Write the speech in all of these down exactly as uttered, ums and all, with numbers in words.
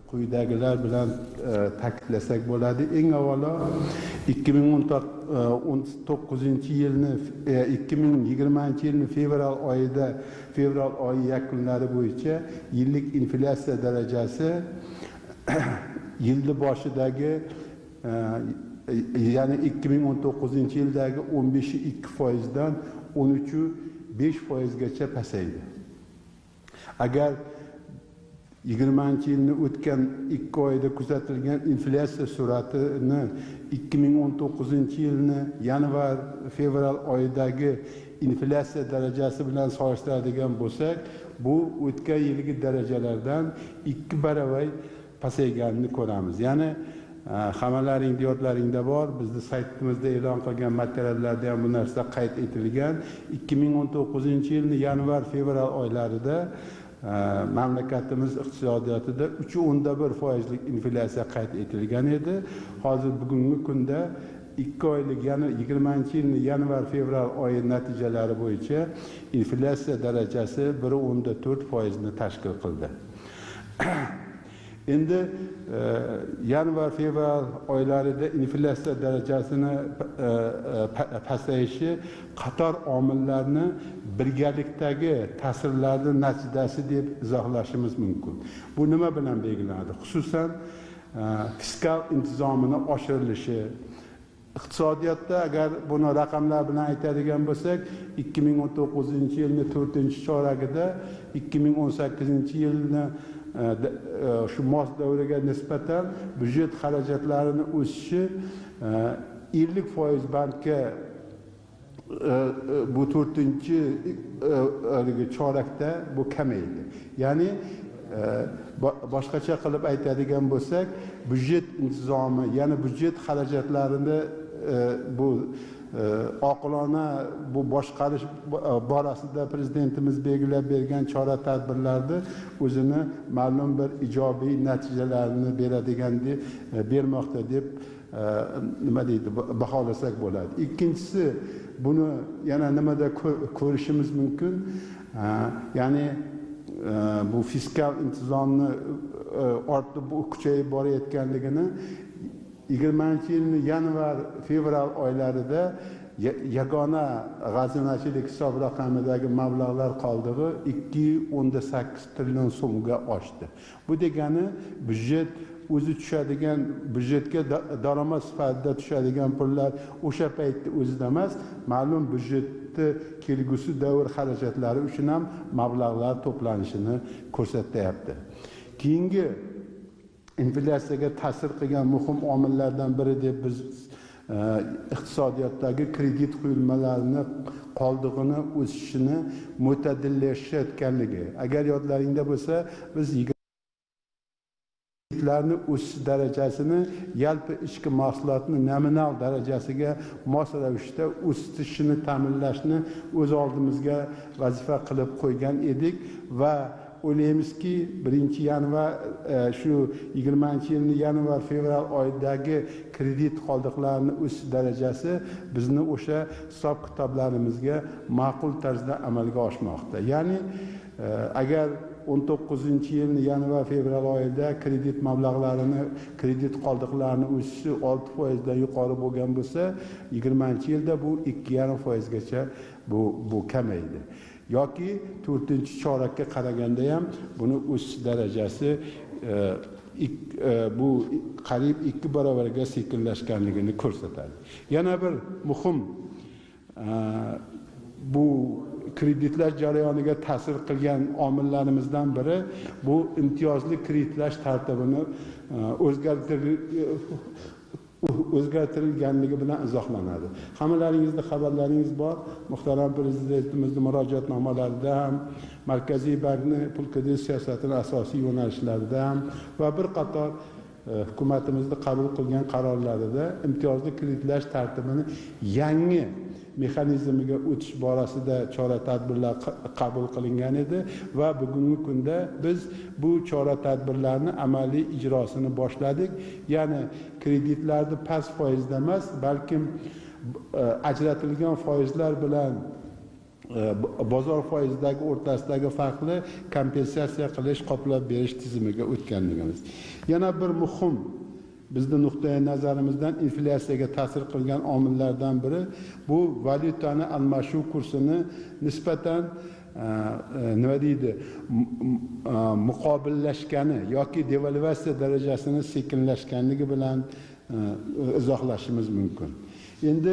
quyidagilar bilan ta'kidlasak bo'ladi. Eng avvalo ikki ming o'n to'qqizinchi yilni ikki ming yigirmanchi yilning fevral oyida fevral oyi yakunlari bo'yicha yillik inflyatsiya darajasi yilni boshidagi ya'ni ikki ming o'n to'qqizinchi yildagi o'n besh ikki foizdan o'n uch besh foizgacha pasaydi. Agar yigirmanchi yilni o'tgan ikki oyda kuzatilgan inflyatsiya sur'atini ikki ming o'n to'qqizinchi yilni yanvar fevral oyidagi inflyatsiya darajasi bilan solishtiradigan bo'lsak, bu o'tgan yilgi darajalardan ikki baravar pasayganini ko'ramiz. Ya'ni hammalaring yodlaringda bor, bizni saytimizda e'lon qilgan materiallarda ham bu narsa qayd etilgan. ikki ming o'n to'qqizinchi yilning yanvar fevral oylarida mamlakatimiz iqtisodiyotida uch o'nda bir foizlik inflyatsiya qayd etilgan edi. Hozir bugungi kunda ikki oylik, ya'ni yigirmanchi yilning yanvar fevral oyi natijalari bo'yicha inflyatsiya darajasi bir o'nda to'rt foizni tashkil qildi. Endi yanvar fevral oylarida inflyatsiya darajasini pasayishi qator omillarni birgalikdagi ta'sirlarining natijasi deb izohlashimiz mumkin. Bu nima bilan belgilanadi? Xususan, fiskal intizomining oshirilishi. Iqtisodiyotda agar buni raqamlar bilan aytadigan bo'lsak, ikki ming o'n to'qqizinchi yilning to'rtinchi choragida ikki ming o'n sakkizinchi yilni shu mos davriga nisbatan byudjet xarajatlarini o'sishi ellik foiz bandga bu to'rtinchi chorakda bu kamaydi. Ya'ni boshqacha qilib aytadigan bo'lsak, byudjet intizomi, ya'ni byudjet xarajatlarini bu oqilona bu boshqarish borasida prezidentimiz belgilab bergan chora-tadbirlarni o'zini ma'lum bir ijobiy natijalarini beradigan deb bermoqda deb nima deydi, baholasak bo'ladi. Ikkinchisi, buni yana nimada ko'rishimiz mumkin? Ya'ni bu fiskal intizomni ortib kuchayib borayotganligini yigirmanchi yilning yanvar fevral oylarida yagona g'azinachilik hisob raqamidagi mablag'lar qoldig'i ikki o'nda sakkiz trillion so'mga oshdi. Bu degani byudjet o'zi tushadigan, byudjetga daromad sifatida tushadigan pullar o'sha paytda o'zida emas, ma'lum byudjetni kelgusi davr xarajatlari uchun ham mablag'lar to'planishini ko'rsatyapti. Keyingi inflyatsiyaga ta'sir qilgan muhim omillardan biri deb biz iqtisodiyotdagi kredit quyulmalarining qoldig'ini o'sishini mo'tadillashayotganligi. Agar yodlaringda bo'lsa, biz kreditlarning o'sish darajasini yalpi ichki mahsulotning nominal darajasiga mos ravishda o'sishini ta'minlashni o'z oldimizga vazifa qilib qo'ygan edik va o'ylaymizki, birinchi yanvar shu yigirmanchi yilning yanvar fevral oyidagi kredit qoldiqlarini o'sish darajasi bizni o'sha hisob kitoblarimizga ma'qul tarzda amalga oshmoqda. Ya'ni agar o'n to'qqizinchi yilning yanvar fevral oyida kredit mablag'larini, kredit qoldiqlarini o'sishi olti foizdan yuqori bo'lgan bo'lsa, yigirmanchi yilda bu ikki yarim foizgacha bu bu kamaydi. Yoki to'rtinchi chorakka qaraganda ham buni o'sish darajasi bu qariyb ikki barobarga sekinlashganligini ko'rsatadi. Yana bir muhim bu kreditlar jarayoniga ta'sir qilgan omillarimizdan biri bu imtiyozli kreditlash tartibini o'zgartirilganligi bilan izohlanadi. Hammalaringizda xabarlaringiz bor. Muhtaram prezidentimizning murojaatnomalarida ham, Markaziy bankning pul kredit siyosatining asosiy yo'nalishlarida ham va bir qator hukumatimizning qabul qilgan qarorlarida imtiyozli kreditlash tartibini yangi mexanizmiga o'tish borasida chora-tadbirlar qabul qilingan edi va bugungi kunda biz bu chora-tadbirlarni amaliy ijrosini boshladik. Ya'ni kreditlarni past foizda emas, balkim ajratilgan foizlar bilan bozor foizidagi o'rtasidagi farqni kompensatsiya qilish, qoplab berish tizimiga o'tganligimiz. Yana bir muhim bizning nuqtai nazarimizdan inflyatsiyaga ta'sir qilgan omillardan biri bu valyutani almashuv kursini nisbatan nima deydi muqobillashgani yoki devalvatsiya darajasini sekinlashganligi bilan izohlashimiz mumkin. Endi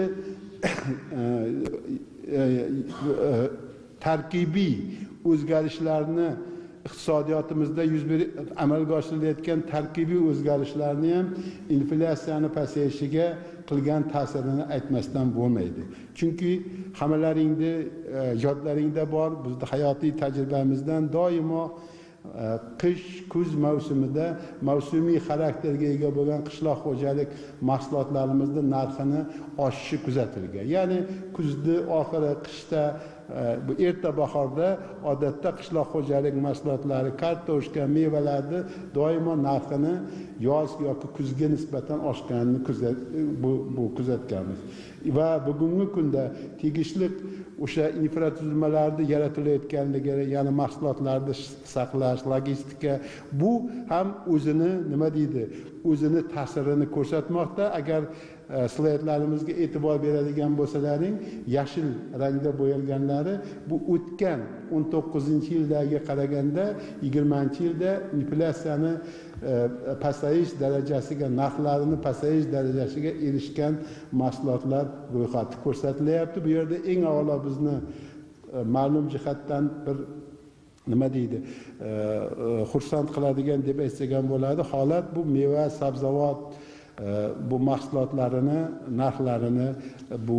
tarkibiy o'zgarishlarni iqtisodiyotimizda yuz berib amalga oshirilayotgan tarkibiy o'zgarishlarni ham inflyatsiyani pasayishiga qilgan ta'sirini aytmasdan bo'lmaydi. Chunki hammalaringda yodlaringda bor, bizning hayotiy tajribamizdan doimo qish, kuz mavsumida mavsumiy xarakterga ega bo'lgan qishloq xo'jalik mahsulotlarimizning narxini oshishi kuzatilgan. Ya'ni kuzni oxiri, qishda, bu erta bahorda odatda qishloq xo'jalik mahsulotlari, kartoshka, mevalarni doimo narxini yoz yoki kuzga nisbatan oshganini bu, bu kuzatganmiz. Va bugungi kunda tegishli o'sha infratuzilmalarni yaratilayotganligi, ya'ni mahsulotlarni saqlash, logistika, bu ham o'zini nima deydi, o'zini ta'sirini ko'rsatmoqda. Agar slaydlarimizga e'tibor beradigan bo'lsalaring, yashil rangda bo'yalganlari bu o'tgan o'n to'qqizinchi yildagi qaraganda yigirmanchi yilda inflyatsiyani pasayish darajasiga, narxlarini pasayish darajasiga erishgan mahsulotlar ro'yxati ko'rsatilyapti. Bu yerda eng avvalo bizni ma'lum jihatdan bir nima deydi, xursand qiladigan deb aytsak bo'ladi, holat bu meva, sabzavot bu mahsulotlarini narxlarini bu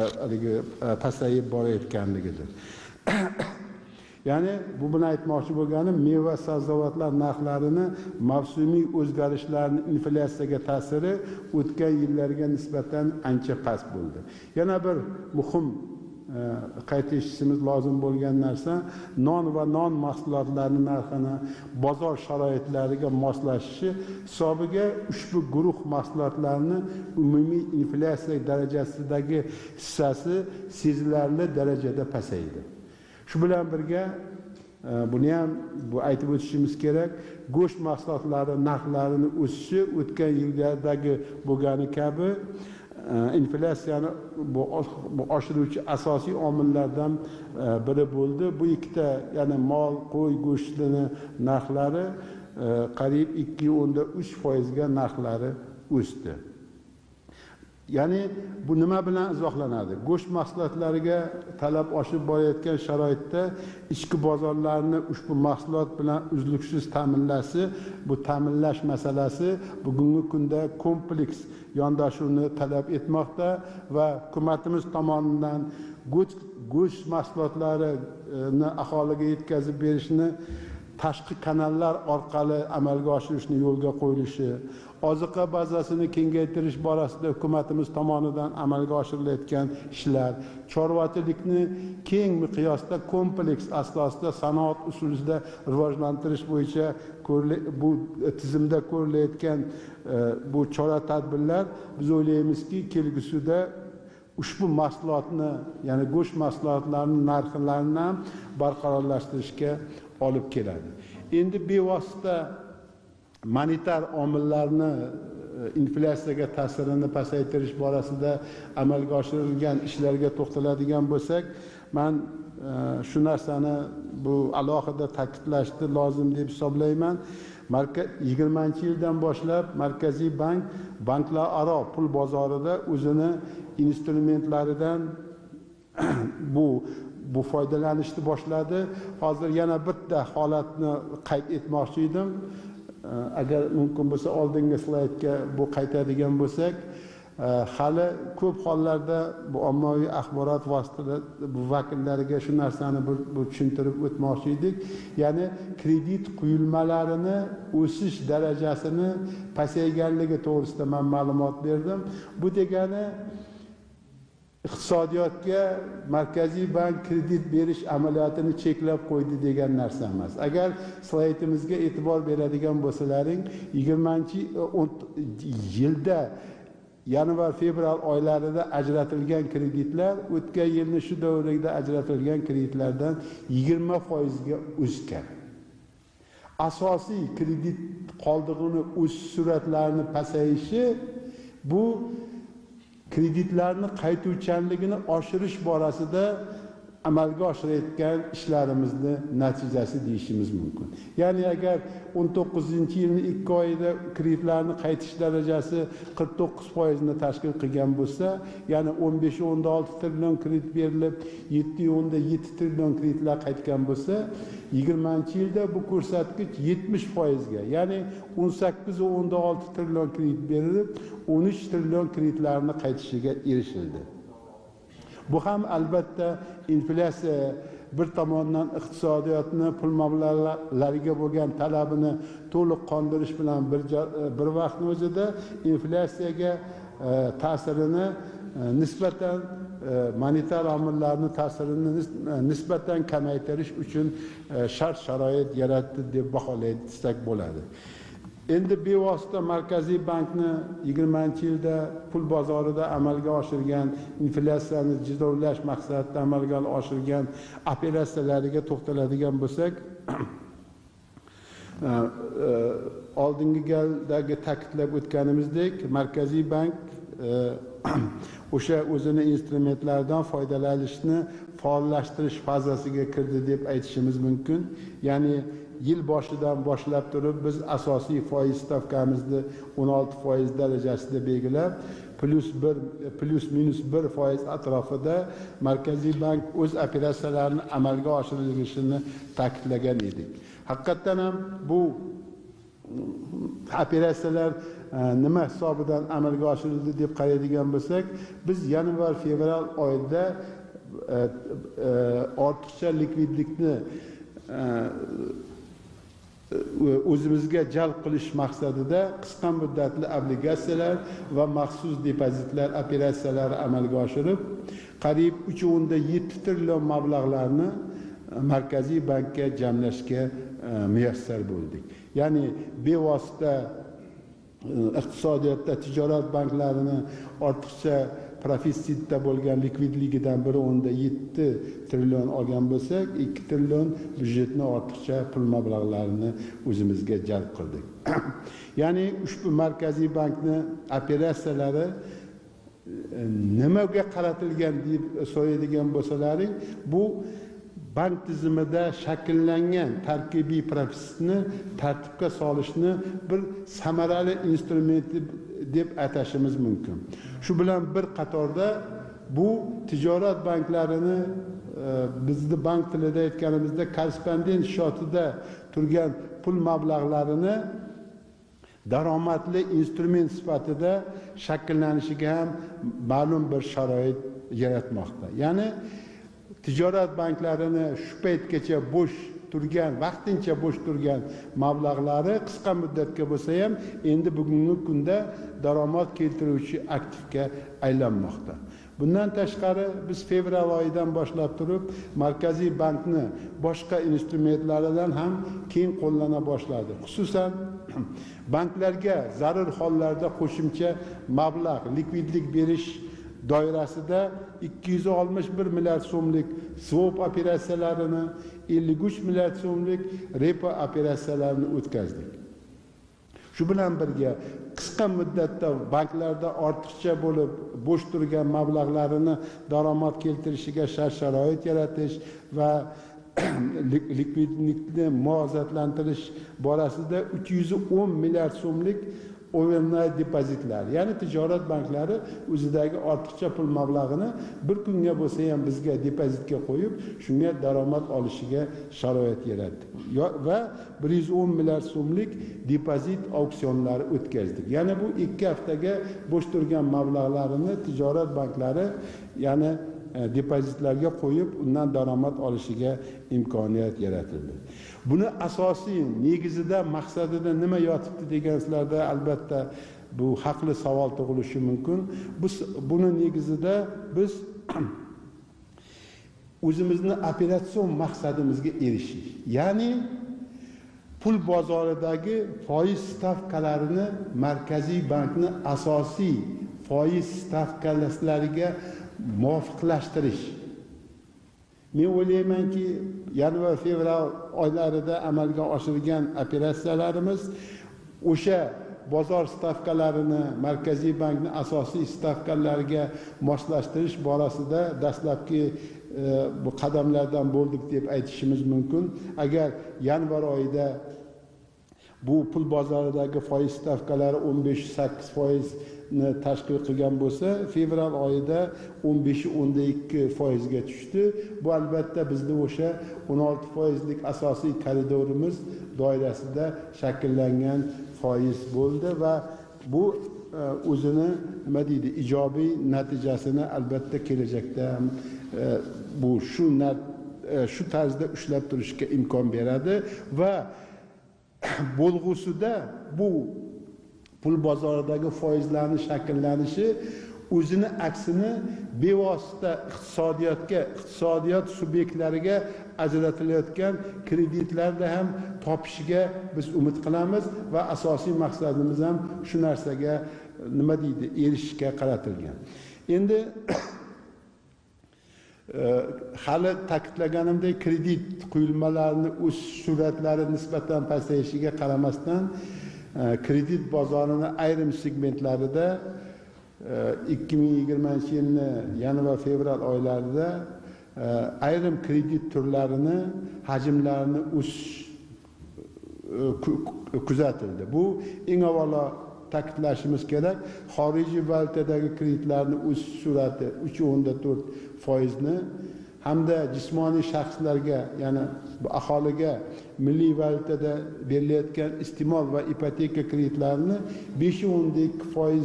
pasayib borayotganligidir. Ya'ni bu bilan aytmoqchi bo'lganim, meva sabzavotlar narxlarini mavsumiy o'zgarishlarning inflyatsiyaga ta'siri o'tgan yillarga nisbatan ancha past bo'ldi. Yana bir muhim qayd etishimiz lozim bo'lgan narsa, non va non mahsulotlarining narxini bozor sharoitlariga moslashishi hisobiga ushbu guruh mahsulotlarning umumiy inflyatsiya darajasidagi hissasi sezilarli darajada pasaydi. Shu bilan birga buni ham bu aytib o'tishimiz kerak, go'sht mahsulotlari narxlarining o'sishi o'tgan yildagi bo'lgani kabi inflyatsiyani bu oshiruvchi asosiy omillardan biri bo'ldi. Bu ikkita, ya'ni mol, qo'y go'shtini narxlari qariyb ikki o'nda uch foizga narxlari o'sdi. Ya'ni bu nima bilan izohlanadi? Go'sht mahsulotlariga talab oshib borayotgan sharoitda ichki bozorlarni ushbu mahsulot bilan uzluksiz ta'minlashi, bu ta'minlash masalasi bugungi kunda kompleks yondashuvni talab etmoqda va hukumatimiz tomonidan go'sht mahsulotlarini aholiga yetkazib berishni tashqi kanallar orqali amalga oshirishni yo'lga qo'yilishi, oziqa bazasini kengaytirish borasida hukumatimiz tomonidan amalga oshirilayotgan ishlar, chorvachilikni keng miqyosda kompleks asosida sanoat usulida rivojlantirish bo'yicha bu tizimda ko'rilayotgan bu chora-tadbirlar biz o'ylaymizki, kelgusida ushbu mahsulotni, ya'ni go'sht mahsulotlarining narxlarini ham barqarorlashtirishga olib keladi. Endi bevosita monetar omillarni inflyatsiyaga ta'sirini pasaytirish borasida amalga oshirilgan ishlarga to'xtaladigan bo'lsak, men shu narsani bu alohida ta'kidlashni lozim deb hisoblayman. yigirmanchi yildan boshlab Markaziy bank banklararo pul bozorida o'zini instrumentlaridan bu bu foydalanishni boshladi. Hozir yana bitta holatni qayd etmoqchi edim. Agar mumkin bo'lsa oldingi slaydga bu qaytadigan bo'lsak, hali ko'p hollarda bu ommaviy axborot vositalari vakillariga shu narsani bu tushuntirib o'tmoqchi edik. Ya'ni kredit quyilmalarini o'sish darajasini pasayganligi to'g'risida men ma'lumot berdim. Bu degani iqtisodiyotga Markaziy bank kredit berish amaliyotini cheklab qo'ydi degan narsa emas. Agar slaydimizga e'tibor beradigan bo'lsalaring, yigirmanchi yilda yanvar fevral oylarida ajratilgan kreditlar o'tgan yilning shu davrida ajratilgan kreditlardan yigirma foizga o'sgan. Asosiy kredit qoldig'ini o'sish sur'atlarini pasayishi bu kreditlarni qaytuvchanligini oshirish borasida amalga oshirayotgan ishlarimizni natijasi deyishimiz mumkin. Ya'ni agar o'n to'qqizinchi yilning ikki oyida kreditlarni qaytish darajasi qirq to'qqiz foizni tashkil qilgan bo'lsa, ya'ni o'n besh o'n olti trillion kredit berilib, yetti o'n yetti trillion kreditlar qaytgan bo'lsa, yigirmanchi yilda bu ko'rsatkich yetmish foizga, ya'ni o'n sakkiz o'n olti trillion kredit berilib, o'n uch trillion kreditlarni qaytishiga erishildi. Bu ham albatta inflyatsiya bir tomondan iqtisodiyotni pul mablag'lariga bo'lgan talabini to'liq qondirish bilan bir bir vaqtni o'zida inflyatsiyaga ta'sirini nisbatan monetar omillarning ta'sirini nisbatan kamaytirish uchun shart sharoit yaratdi deb baholaysak bo'ladi. Endi bevosita Markaziy bankni yigirmanchi yilda pul bozorida amalga oshirgan inflyatsiyani jilovlash maqsadida amalga oshirgan operatsiyalariga to'xtaladigan bo'lsak, oldingi galdagi ta'kidlab o'tganimizdek, Markaziy bank o'sha o'zini instrumentlaridan foydalanishni faollashtirish fazasiga kirdi deb aytishimiz mumkin. Ya'ni yil boshidan boshlab turib biz asosiy foiz stavkamizni o'n olti foiz darajasida belgilab, plus bir plus minus bir foiz atrofida Markaziy bank o'z operatsiyalarini amalga oshirilishini ta'kidlagan edik. Haqiqatan ham bu operatsiyalar nima hisobidan amalga oshirildi deb qaraydigan bo'lsak, biz yanvar fevral oyida ortiqcha likvidlikni o'zimizga jalb qilish maqsadida qisqa muddatli obligatsiyalar va maxsus depozitlar operatsiyalari amalga oshirib, qariyb uch o'n yetti trillion mablag'larni Markaziy bankka jamlashga muyassar bo'ldik. Ya'ni bevosita iqtisodiyotda tijorat banklarini ortiqcha profitsitda bo'lgan likvidligidan bir o'n yetti trillion olgan bo'lsak, ikki trillion byudjetni ortiqcha pul mablag'larini o'zimizga jalb qildik. Ya'ni ushbu Markaziy bankni operatsiyalari nimaga qaratilgan deb so'raydigan bo'lsalaring, bu bank tizimida shakllangan tarkibiy profitsitni tartibga solishni bir samarali instrumenti deb atashimiz mumkin. Shu bilan bir qatorda bu tijorat banklarini bizni bank tilida aytganimizda korrespondent shotida turgan pul mablag'larini daromadli instrument sifatida shakllanishiga ham ma'lum bir sharoit yaratmoqda. Ya'ni tijorat banklarini shu paytgacha bo'sh turgan, vaqtincha bo'sh turgan mablag'lari qisqa muddatga bo'lsa ham endi bugungi kunda daromad keltiruvchi aktivga aylanmoqda. Bundan tashqari biz fevral oyidan boshlab turib Markaziy bankni boshqa instrumentlaridan ham keng qo'llana boshladi. Xususan banklarga zarur hollarda qo'shimcha mablag' likvidlik berish doirasida ikki yuz oltmish bir milliard so'mlik swap operatsiyalarini, ellik uch milliard so'mlik repo operatsiyalarini o'tkazdik. Shu bilan birga qisqa muddatda banklarda ortiqcha bo'lib bo'sh turgan mablag'larini daromad keltirishiga shart-sharoit yaratish va likvidlikni muvozanatlantirish borasida uch yuz o'n milliard so'mlik overnight depozitlar, ya'ni tijorat banklari o'zidagi ortiqcha pul mablag'ini bir kunga bo'lsa ham bizga depozitga qo'yib, shunga daromad olishiga sharoit yaratdi. Va bir yuz o'n milliard so'mlik depozit auksionlari o'tkazdik. Ya'ni bu ikki haftaga bo'sh turgan mablag'larini tijorat banklari, ya'ni depozitlarga qo'yib, undan daromad olishiga imkoniyat yaratildi. Buni asosiy negizida, maqsadida nima yotibdi degansizlarda albatta bu haqli savol tug'ilishi mumkin. Bu buni negizida biz o'zimizni operatsion maqsadimizga erishish, ya'ni pul bozoridagi foiz stavkalarini Markaziy bankning asosiy foiz stavkalariga muvofiqlashtirish. Men o'ylaymanki, yanvar fevral oylarida amalga oshirilgan operatsiyalarimiz o'sha bozor stavkalarini Markaziy bankning asosiy stavkalariga moslashtirish borasida dastlabki bu qadamlardan bo'ldik deb aytishimiz mumkin. Agar yanvar oyida bu pul bozoridagi foiz stavkalari o'n besh sakkiz foiz ni tashkil qilgan bo'lsa, fevral oyida o'n besh o'n ikki foiz ga tushdi. Bu albatta bizni o'sha o'n olti foizlik asosiy koridorimiz doirasida shakllangan foiz bo'ldi va bu o'zini nima deydi, ijobiy natijasini albatta kelajakda ham bu shu shu tarzda ushlab turishga imkon beradi va bo'lg'usida bu pul bozoridagi foizlarning shakllanishi o'zini aksini bevosita iqtisodiyotga, iqtisodiyot subyektlariga ajratilayotgan kreditlarda ham topishiga biz umid qilamiz va asosiy maqsadimiz ham shu narsaga nima deydi, erishishga qaratilgan. Endi hali ta'kidlaganimdek, kredit quyilmalarining o'sish sur'atlari nisbatan pasayishiga qaramasdan kredit bozorining ayrim segmentlarida ikki ming yigirmanchi yilning yanvar fevral oylarida ayrim kredit turlarini hajmlarini o'sish kuzatildi. Bu eng avvalo ta'kidlashimiz kerak, xorijiy valyutadagi kreditlarning o'sish sur'ati uch o'nda to'rt foizni hamda jismoniy shaxslarga, ya'ni bu aholiga milliy valyutada berilayotgan iste'mol va ipoteka kreditlarini besh o'nda ikki foiz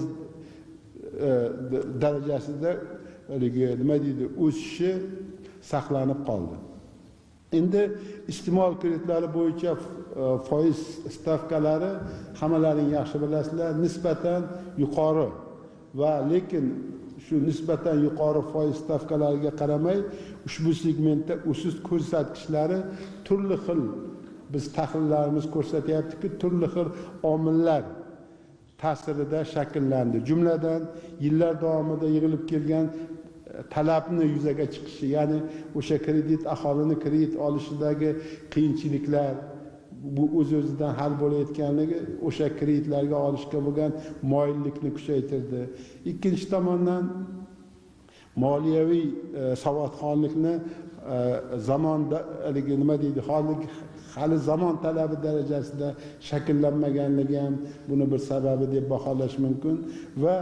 darajasida nima deydi, o'sishi saqlanib qoldi. Endi iste'mol kreditlari bo'yicha foiz stavkalari hammalaring yaxshi bilasizlar, nisbatan yuqori va lekin shu nisbatan yuqori foiz stavkalariga qaramay ushbu segmentda o'sish ko'rsatkichlari turli xil, biz tahlillarimiz ko'rsatyaptiki, turli xil omillar ta'sirida shakllandi. Jumladan yillar davomida yig'ilib kelgan talabni yuzaga chiqishi, ya'ni o'sha kredit aholini kredit olishidagi qiyinchiliklar, bu o'z-o'zidan hal bo'layotganligi o'sha kreditlarga olishga bo'lgan moyillikni kuchaytirdi. Ikkinchi tomondan moliyaviy savodxonlikni zamonda nima deydi, hali hali zamon talabi darajasida shakllanmaganligi ham buni bir sababi deb baholash mumkin va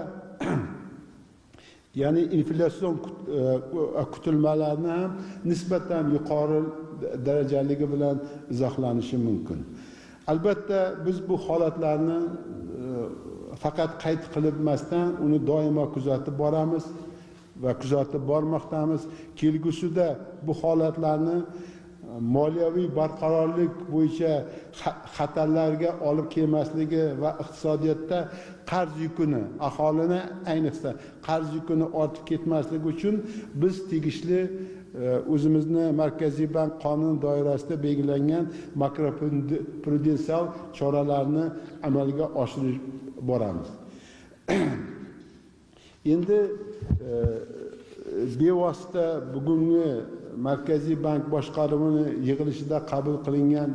ya'ni inflyatsion kutilmalarni ham nisbatan yuqori darajaligi bilan izohlanishi mumkin. Albatta biz bu holatlarni faqat qayd qilibmasdan uni doimo kuzatib boramiz va kuzatib bormoqdamiz. Kelgusida bu holatlarni moliyaviy barqarorlik bo'yicha xatarlarga olib kelmasligi va iqtisodiyotda qarz yukini, aholini ayniqsa qarz yukini ortib ketmasligi uchun biz tegishli o'zimizni Markaziy bank qonun doirasida belgilangan makroprudensial choralarni amalga oshirib boramiz. Endi bevosita bugungi Markaziy bank boshqaruvini yig'ilishida qabul qilingan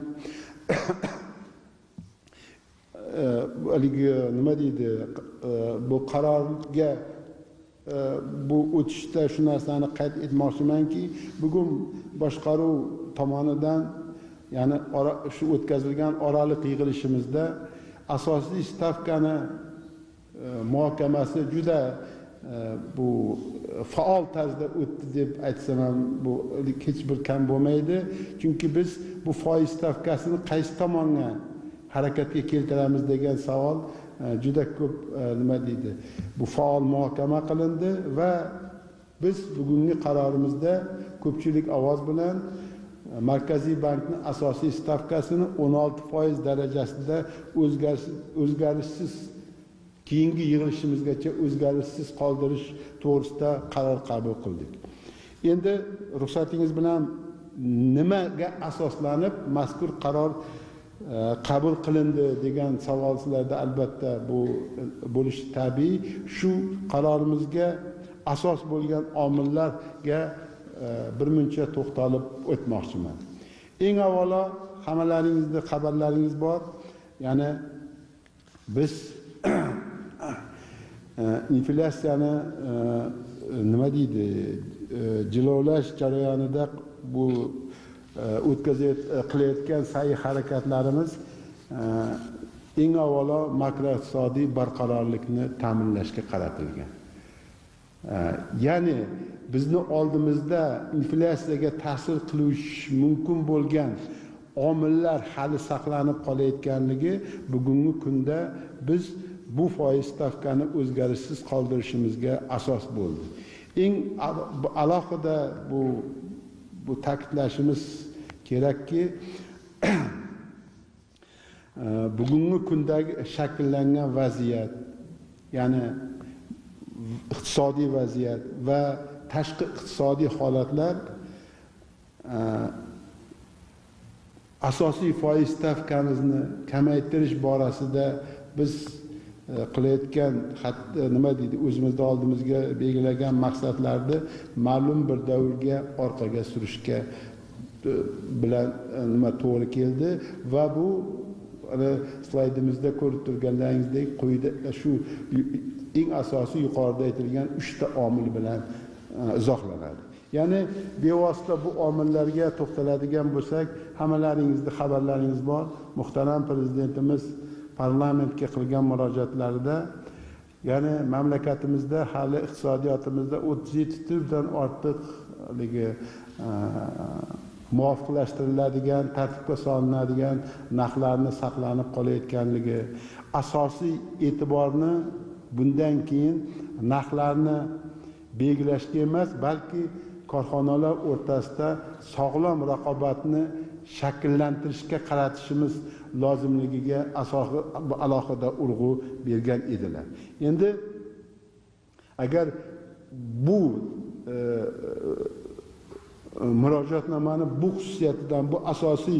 haligi nima deydi, bu qarorga bu o'tishda shu narsani qayd etmoqchimanki, bugun boshqaruv tomonidan, ya'ni shu o'tkazilgan oraliq yig'ilishimizda asosiy stavkani muhokamasi juda bu faol tarzda o'tdi deb aytsam ham bu hech bir kam bo'lmaydi. Chunki biz bu foiz stavkasini qaysi tomonga harakatga keltiramiz degan savol juda ko'p nima deydi, bu faol muhokama qilindi va biz bugungi qarorimizda ko'pchilik ovoz bilan Markaziy bankning asosiy stavkasini o'n olti foiz darajasida o'zgarishsiz keyingi yig'ilishimizgacha o'zgarishsiz qoldirish to'g'risida qaror qabul qildik. Endi ruxsatingiz bilan nimaga asoslanib mazkur qaror qabul qilindi degan savol sizlarda albatta bu bo'lishi tabiiy. Shu qarorimizga asos bo'lgan omillarga birmuncha to'xtalib o'tmoqchiman. Eng avvalo hammalaringizning xabarlaringiz bor. Ya'ni biz inflyatsiyani nima deydi, jilovlash jarayonida bu o'tkazib qilayotgan sa'y harakatlarimiz eng avvalo makroiqtisodiy barqarorlikni ta'minlashga qaratilgan. Ya'ni bizni oldimizda inflyatsiyaga ta'sir qilishi mumkin bo'lgan omillar hali saqlanib qolayotganligi bugungi kunda biz bu foiz stavkani o'zgarishsiz qoldirishimizga asos bo'ldi. Eng alohida bu bu ta'kidlashimiz kerakki, bugungi kundagi shakllangan vaziyat, ya'ni iqtisodiy vaziyat va tashqi iqtisodiy holatlar asosiy foiz stavkamizni kamaytirish borasida biz qilayotgan nima deydi, o'zimizda oldimizga belgilagan maqsadlarni ma'lum bir davrga orqaga surishga bilan nima to'g'ri keldi va bu slaydimizda ko'rib turganlaringizdek quyida shu eng asosiy yuqorida aytilgan uchta omil bilan izohlanadi. Ya'ni bevosita bu omillarga to'xtaladigan bo'lsak, hammalaringizning xabarlaringiz bor. Muhtaram prezidentimiz parlamentga qilgan murojaatlarida, ya'ni mamlakatimizda hali iqtisodiyotimizda o'ttiz yetti turdan ortiqligi muvofiqlashtiriladigan, tartibga solinadigan narxlarni saqlanib qolayotganligi, asosiy e'tiborni bundan keyin narxlarni belgilashga emas, balki korxonalar o'rtasida sog'lom raqobatni shakllantirishga qaratishimiz lozimligiga asosi alohida urg'u bergan edilar. Endi agar bu e, murojaatnomani bu xususiyatidan, bu asosiy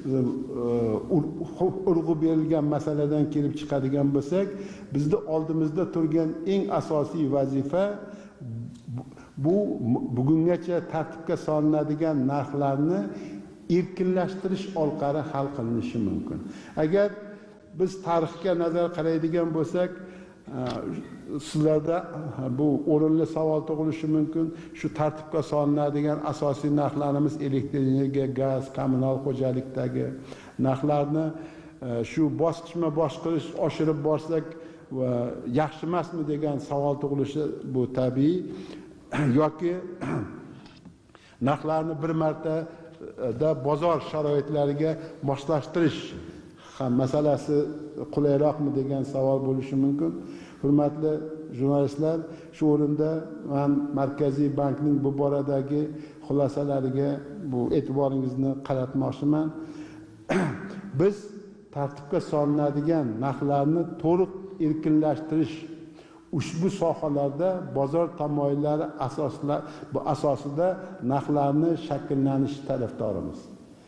urg'u berilgan masaladan kelib chiqadigan bo'lsak, bizni oldimizda turgan eng asosiy vazifa bu bugungacha tartibga solinadigan narxlarni erkinlashtirish orqali hal qilinishi mumkin. Agar biz tarixga nazar qaraydigan bo'lsak, sizlarda bu o'rinli savol tug'ilishi mumkin. Shu tartibga solinadigan asosiy narxlarimiz elektr energiya, gaz, kommunal xo'jalikdagi narxlarni shu bosqichma-bosqich oshirib borsak va yaxshi emasmi degan savol tug'ilishi bu tabiiy. Yoki narxlarni bir marta da bozor sharoitlariga moslashtirish ham masalasi qulayroqmi degan savol bo'lishi mumkin. Hurmatli jurnalistlar, shu o'rinda men Markaziy bankning bu boradagi xulosalariga bu e'tiboringizni qaratmoqchiman. Biz tartibga solinadigan narxlarni to'liq erkinlashtirish, ushbu sohalarda bozor tamoyillari asoslar bu asosida narxlarni shakllanishi tarafdorimiz.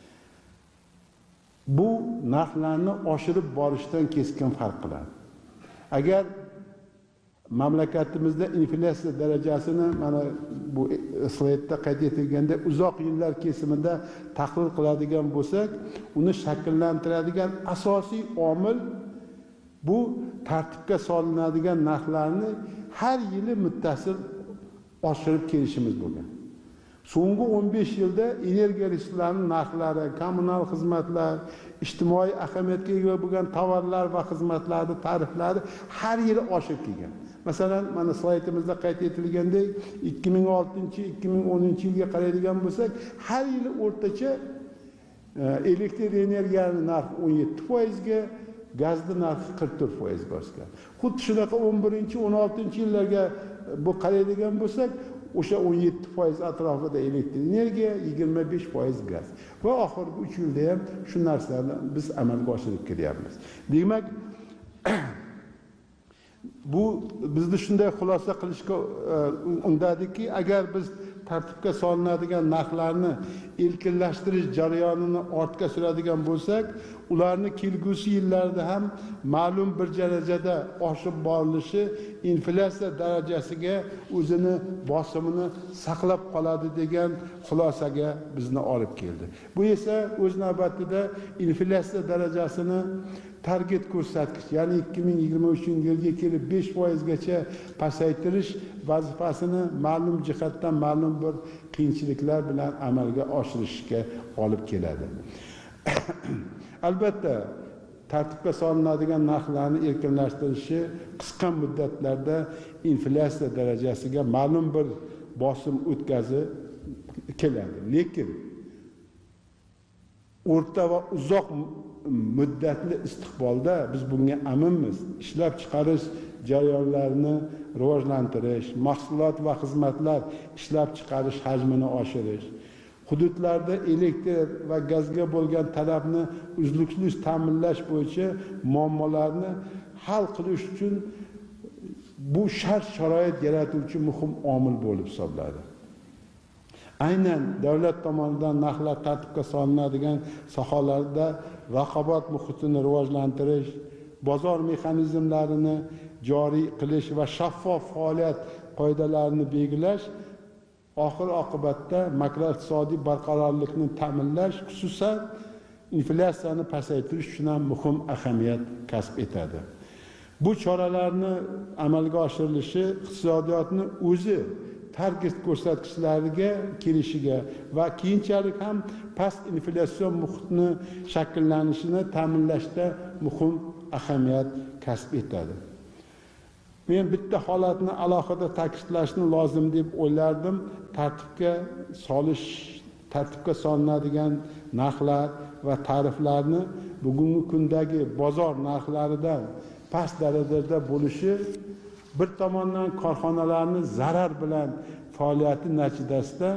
Bu narxlarni oshirib borishdan keskin farq qiladi. Agar mamlakatimizda inflyatsiya darajasini mana bu slaydda qayd etilganda uzoq yillar kesimida tahlil qiladigan bo'lsak, uni shakllantiradigan asosiy omil bu tartibga solinadigan narxlarni har yili muttasil oshirib kelishimiz bo'lgan. So'nggi o'n besh yilda energiya resurslarining narxlari, kommunal xizmatlar, ijtimoiy ahamiyatga ega bo'lgan tovarlar va xizmatlarning tariflari har yili oshib kelgan. Masalan, mana slaydimizda qayd etilgandek, ikki ming oltinchi ikki ming o'ninchi yilga qaraydigan bo'lsak, har yili o'rtacha elektr energiyaning narxi o'n yetti foizga, gazning narxi qirq to'rt foiz bosgan. Xuddi shunaqa o'n birinchi o'n oltinchi yillarga bu qaraydigan bo'lsak, o'sha o'n yetti foiz atrofida elektr energiya, yigirma besh foiz gaz. Va oxirgi uch yilda ham shu narsalarni biz amalga oshirib kelyapmiz. Demak, bu bizni shunday xulosa qilishga undadiki, agar biz tartibga solinadigan narxlarni erkinlashtirish jarayonini ortga suradigan bo'lsak, ularni kelgusi yillarda ham ma'lum bir darajada oshib borilishi inflyatsiya darajasiga o'zini bosimini saqlab qoladi degan xulosaga bizni olib keldi. Bu esa o'z navbatida inflyatsiya darajasini target ko'rsatkich, ya'ni ikki ming yigirma uchinchi yilga kelib besh foizgacha pasaytirish vazifasini ma'lum jihatdan ma'lum bir qiyinchiliklar bilan amalga oshirishga olib keladi. Albatta, tartibga solinadigan narxlarni erkinlashtirishi qisqa muddatlarda inflyatsiya darajasiga ma'lum bir bosim o'tkazib keladi. Lekin o'rta va uzoq muddatli istiqbolda biz bunga aminmiz. Ishlab chiqarish jarayonlarini rivojlantirish, mahsulot va xizmatlar ishlab chiqarish hajmini oshirish, hududlarda elektr va gazga bo'lgan talabni uzluksiz ta'minlash bo'yicha muammolarni hal qilish uchun bu shart-sharoit yaratuvchi muhim omil bo'lib hisoblanadi. Aynan davlat tomonidan narxlar tartibga solinadigan sohalarda raqobat muhitini rivojlantirish, bozor mexanizmlarini joriy qilish va shaffof faoliyat qoidalarini belgilash oxir oqibatda makroiqtisodiy barqarorlikni ta'minlash, xususan inflyatsiyani pasaytirish uchun ham muhim ahamiyat kasb etadi. Bu choralarni amalga oshirilishi iqtisodiyotni o'zi target ko'rsatkichlariga kelishiga va keyinchalik ham past inflyatsion muhitni shakllanishini ta'minlashda muhim ahamiyat kasb etadi. Men bitta holatni alohida ta'kidlashni lozim deb o'ylardim. Tartibga solish, tartibga solinadigan narxlar va tariflarni bugungi kundagi bozor narxlaridan past darajada bo'lishi bir tomondan korxonalarning zarar bilan faoliyati natijasida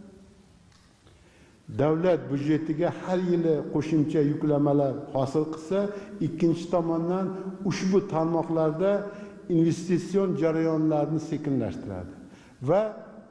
davlat byudjetiga har yili qo'shimcha yuklamalar hosil qilsa, ikkinchi tomondan ushbu tarmoqlarda investitsion jarayonlarni sekinlashtiradi va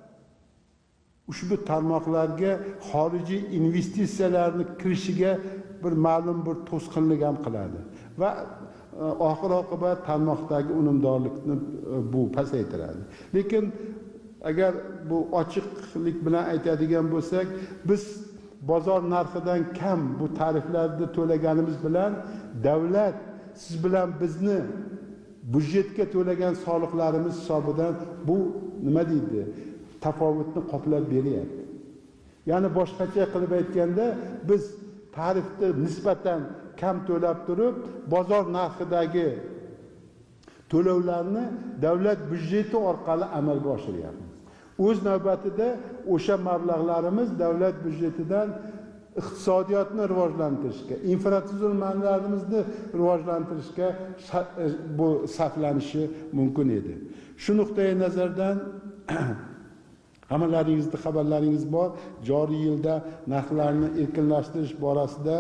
ushbu tarmoqlarga xorijiy investitsiyalarni kirishiga bir ma'lum bir to'sqinlik ham qiladi va oxir oqibat tarmoqdagi unumdorlikni bu pasaytiradi. Lekin agar bu ochiqlik bilan aytadigan bo'lsak, biz bozor narxidan kam bu tariflarni to'laganimiz bilan davlat siz bilan bizni byudjetga to'lagan soliqlarimiz hisobidan bu nima deydi? Tafovutni qoplab beryapti. Ya'ni boshqacha qilib aytganda, biz tarifni nisbatan kam to'lab turib, bozor narxidagi to'lovlarni davlat byudjeti orqali amalga oshiryapmiz. O'z navbatida o'sha mablag'larimiz davlat byudjetidan iqtisodiyotni rivojlantirishga, infratuzilmalarimizni rivojlantirishga bu sarflanishi mumkin edi. Shu nuqtai nazardan hammalaringizda xabarlaringiz bor, joriy yilda narxlarni erkinlashtirish borasida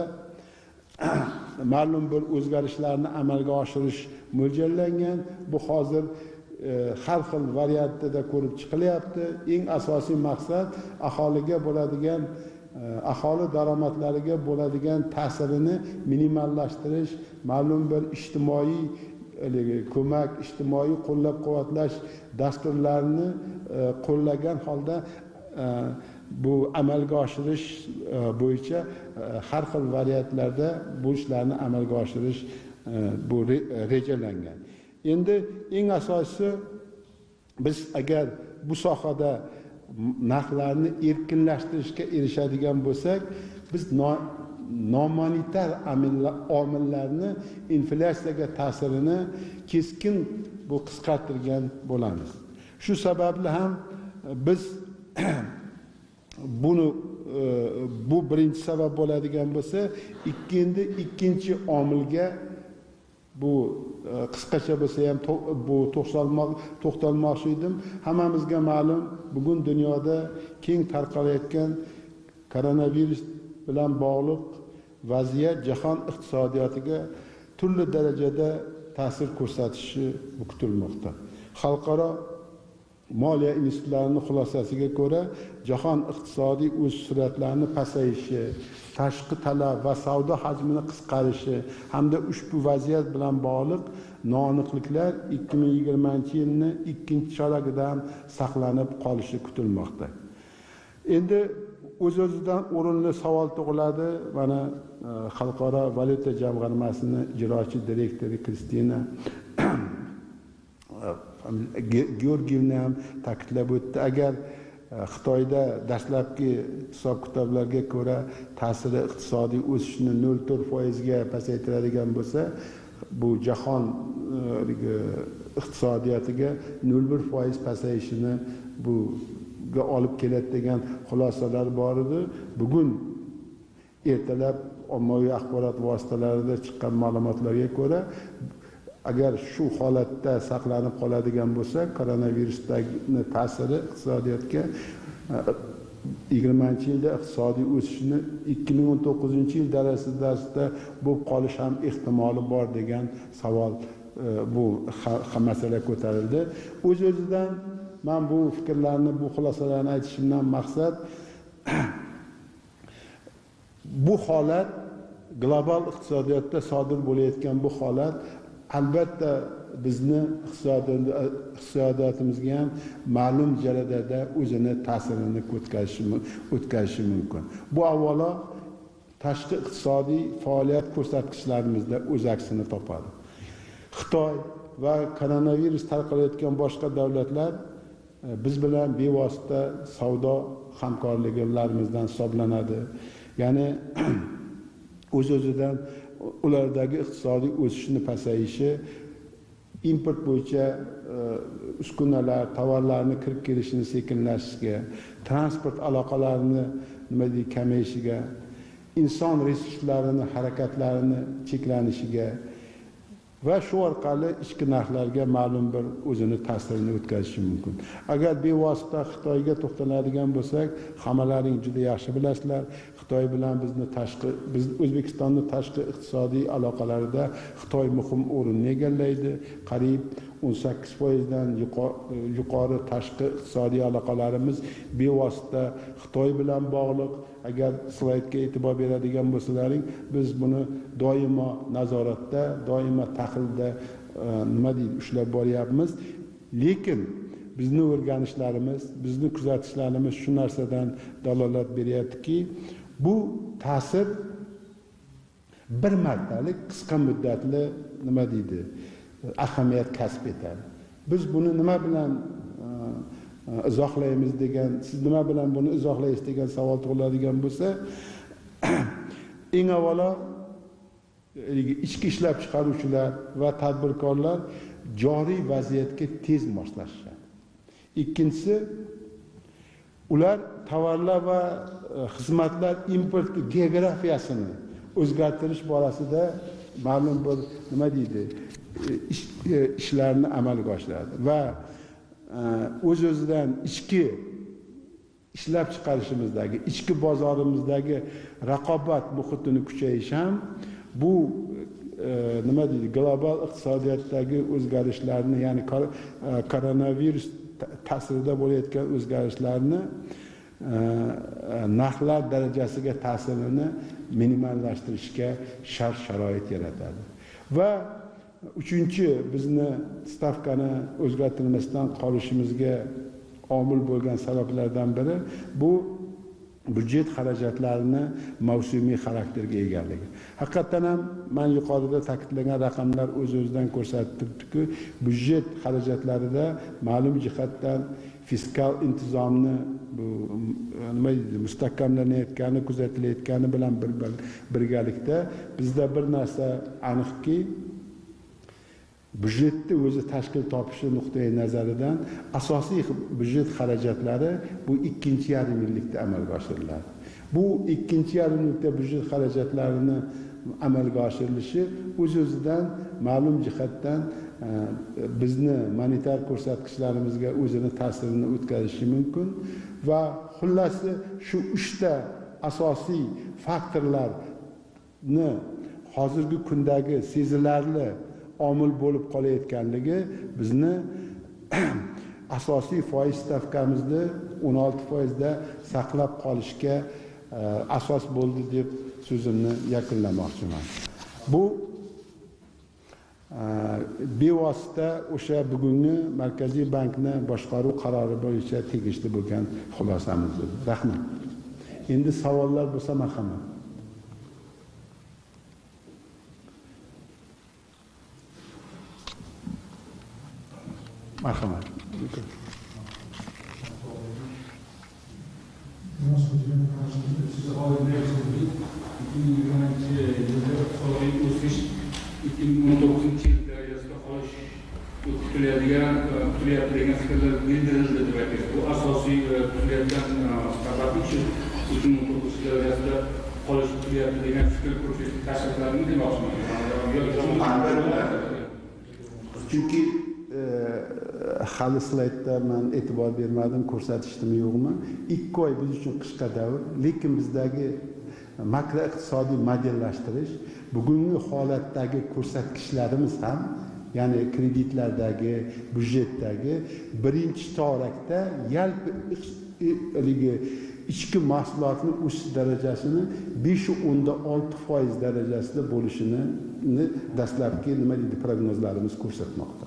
ma'lum bir o'zgarishlarni amalga oshirish mo'ljallangan. Bu hozir har xil variantida ko'rib chiqilyapti. Eng asosiy maqsad aholiga bo'ladigan aholi daromadlariga bo'ladigan ta'sirini minimallashtirish, ma'lum bir ijtimoiy ko'mak, ijtimoiy qo'llab-quvvatlash dasturlarini qo'llagan holda bu amalga oshirish bo'yicha har xil variantlarda bu ishlarni amalga oshirish bu rejalangan. Endi eng asosiysi, biz agar bu sohada narxlarni erkinlashtirishga erishadigan bo'lsak, biz nomonitar omillarni inflyatsiyaga ta'sirini keskin bu qisqartirgan bo'lamiz. Shu sababli ham biz buni bu birinchi sabab bo'ladigan bo'lsa, ikkinchi ikkinchi omilga bu qisqacha bo'lsa ham bu to'xtalmoqchi edim. Hammamizga ma'lum, bugun dunyoda keng tarqalayotgan koronavirus bilan bog'liq vaziyat jahon iqtisodiyotiga turli darajada ta'sir ko'rsatishi kutilmoqda. Xalqaro moliya institutlarining xulosasiga ko'ra, jahon iqtisodiy o'sish sur'atlarining pasayishi, tashqi talab va savdo hajmining qisqarishi hamda ushbu vaziyat bilan bog'liq noaniqliklar ikki ming yigirmanchi yilning ikkinchi choragidan saqlanib qolishi kutilmoqda. Endi o'z-o'zidan o'rinli savol tug'iladi. Mana Xalqaro valyuta jamg'armasining ijrochi direktori Kristina Georgievna ham ta'kidlab o'tdi. Agar Xitoyda dastlabki hisob-kitoblarga ko'ra ta'siri iqtisodiy o'sishni nol nuqta to'rt foizga pasaytiradigan bo'lsa, bu jahon iqtisodiyotiga nol nuqta bir foiz pasayishini bu ga olib keladi degan xulosalar bor edi. Bugun ertalab ommaviy axborot vositalarida chiqqan ma'lumotlarga ko'ra, agar shu holatda saqlanib qoladigan bo'lsa, koronavirusning ta'siri iqtisodiyotga yigirmanchi yilda iqtisodiy o'sishni ikki ming o'n to'qqizinchi yil darajasida bo'lib qolish ham ehtimoli bor degan savol, bu masala ko'tarildi. O'z-o'zidan men bu fikrlarni, bu xulosalarni aytishimdan maqsad bu holat, global iqtisodiyotda sodir bo'layotgan bu holat albatta bizni iqtisodiyotimizga ham ma'lum darajada o'zini ta'sirini o'tkazishi mumkin. Bu avvalo tashqi iqtisodiy faoliyat ko'rsatkichlarimizda o'z aksini topadi. Xitoy va koronavirus tarqalayotgan boshqa davlatlar biz bilan bevosita savdo hamkorliklarimizdan hisoblanadi. Ya'ni o'z-o'zidan ulardagi iqtisodiy o'sishni pasayishi, import bo'yicha uskunalar, tovarlarni kirib kelishini sekinlashishiga, transport aloqalarini nima deydi kamayishiga, inson resurslarining harakatlarini cheklanishiga va shu orqali ichki narxlarga ma'lum bir o'zini ta'sirini o'tkazishi mumkin. Agar bevosita Xitoyga to'xtaladigan bo'lsak, hammalaring juda yaxshi bilasizlar, Xitoy bilan bizni tashqi biz O'zbekistonning tashqi iqtisodiy aloqalarida Xitoy muhim o'rinni egallaydi. Qariyb o'n sakkiz foizdan yuqori tashqi iqtisodiy aloqalarimiz bevosita Xitoy bilan bog'liq. Agar slaydga e'tibor beradigan bo'lsalaring, biz buni doimo nazoratda, doimo tahlilda nima deydi, ushlab boryapmiz. Lekin bizni o'rganishlarimiz, bizni kuzatishlarimiz shu narsadan dalolat beryaptiki, bu ta'sir bir martalik, qisqa muddatli nima deydi, ahamiyat kasb etadi. Biz buni nima bilan izohlaymiz degan, siz nima bilan buni izohlaysiz degan savol tug'iladigan bo'lsa, eng avvalo ichki ishlab chiqaruvchilar va tadbirkorlar joriy vaziyatga tez moslashishadi. Ikkinchisi, ular tovarlar va xizmatlar import geografiyasini o'zgartirish borasida ma'lum bir nima deydi, ish, ishlarni amalga oshiradi va o'z-o'zidan ichki ishlab chiqarishimizdagi, ichki bozorimizdagi raqobat muhitini kuchayish ham bu nima deydi, global iqtisodiyotdagi o'zgarishlarni, ya'ni koronavirus ta'sirida bo'layotgan o'zgarishlarni narxlar darajasiga ta'sirini minimallashtirishga shart-sharoit yaratadi. Va uchinchi, bizni stavkani o'zgartirmasdan qolishimizga omil bo'lgan sabablardan biri bu budjet xarajatlarini mavsumiy xarakterga egaligi. Haqiqatan ham men yuqorida ta'kidlagan raqamlar o'z-o'zidan ko'rsatib turibdi-ku, budjet xarajatlarida ma'lum jihatdan fiskal intizomni bu nima deydi, mustahkamlanayotgani, kuzatilayotgani bilan birgalikda bizda bir narsa aniqki, budjetni o'zi tashkil topishi nuqtai nazaridan asosiy budjet xarajatlari bu ikkinchi yarim yillikda amalga oshiriladi. Bu ikkinchi yarim yillikda budjet xarajatlarini amalga oshirilishi o'z-o'zidan ma'lum jihatdan bizni monetar ko'rsatkichlarimizga o'zini ta'sirini o'tkazishi mumkin va xullasi shu uchta asosiy faktorlarni hozirgi kundagi sezilarli omil bo'lib qolayotganligi bizni asosiy foiz stavkamizni o'n olti foizda saqlab qolishga asos bo'ldi deb so'zimni yakunlamoqchiman. Bu bevosita o'sha bugungi Markaziy bankni boshqaruv qarori bo'yicha tegishli bo'lgan xulosamizdir. Rahmat. Endi savollar bo'lsa marhamat. Marhamat. ikki ming o'n to'qqizinchi yil darajasida qolish kutilayotgan kutilayotgan fikrlar bildirildi deb aytasiz. Bu asosiy kutilayotgan sababmi shu ikki ming o'n to'qqizinchi darajasida qolish kutilayotgan degan fikr ko'pchilik tashkilotlarini demoqchiman. Chunki hali slaydda men e'tibor bermadim, ko'rsatishdimi yo'qmi? ikki oy biz uchun qisqa davr, lekin bizdagi makroiqtisodiy modellashtirish bugungi holatdagi ko'rsatkichlarimiz ham, ya'ni kreditlardagi, byudjetdagi birinchi chorakda yalpi ichki mahsulotning o'sish darajasini besh o'nda olti foiz darajasida bo'lishini dastlabki nima deydi prognozlarimiz ko'rsatmoqda.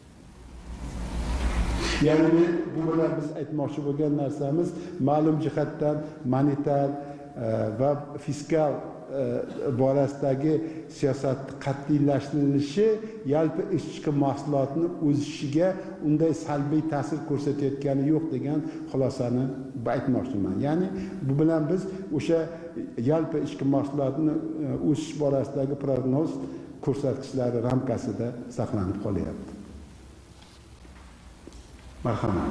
Ya'ni bu bilan biz aytmoqchi bo'lgan narsamiz ma'lum jihatdan monetar va fiskal borasidagi siyosat qat'iylashtirilishi yalpi ichki mahsulotni o'sishiga unday salbiy ta'sir ko'rsatayotgani yo'q degan xulosani aytmoqchiman. Ya'ni bu bilan biz o'sha yalpi ichki mahsulotni o'sish borasidagi prognoz ko'rsatkichlari ramkasida saqlanib qolyapti. Marhamat.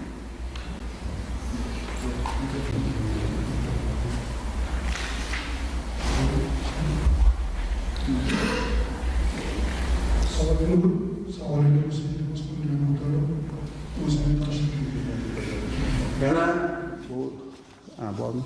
Yana bu bormi?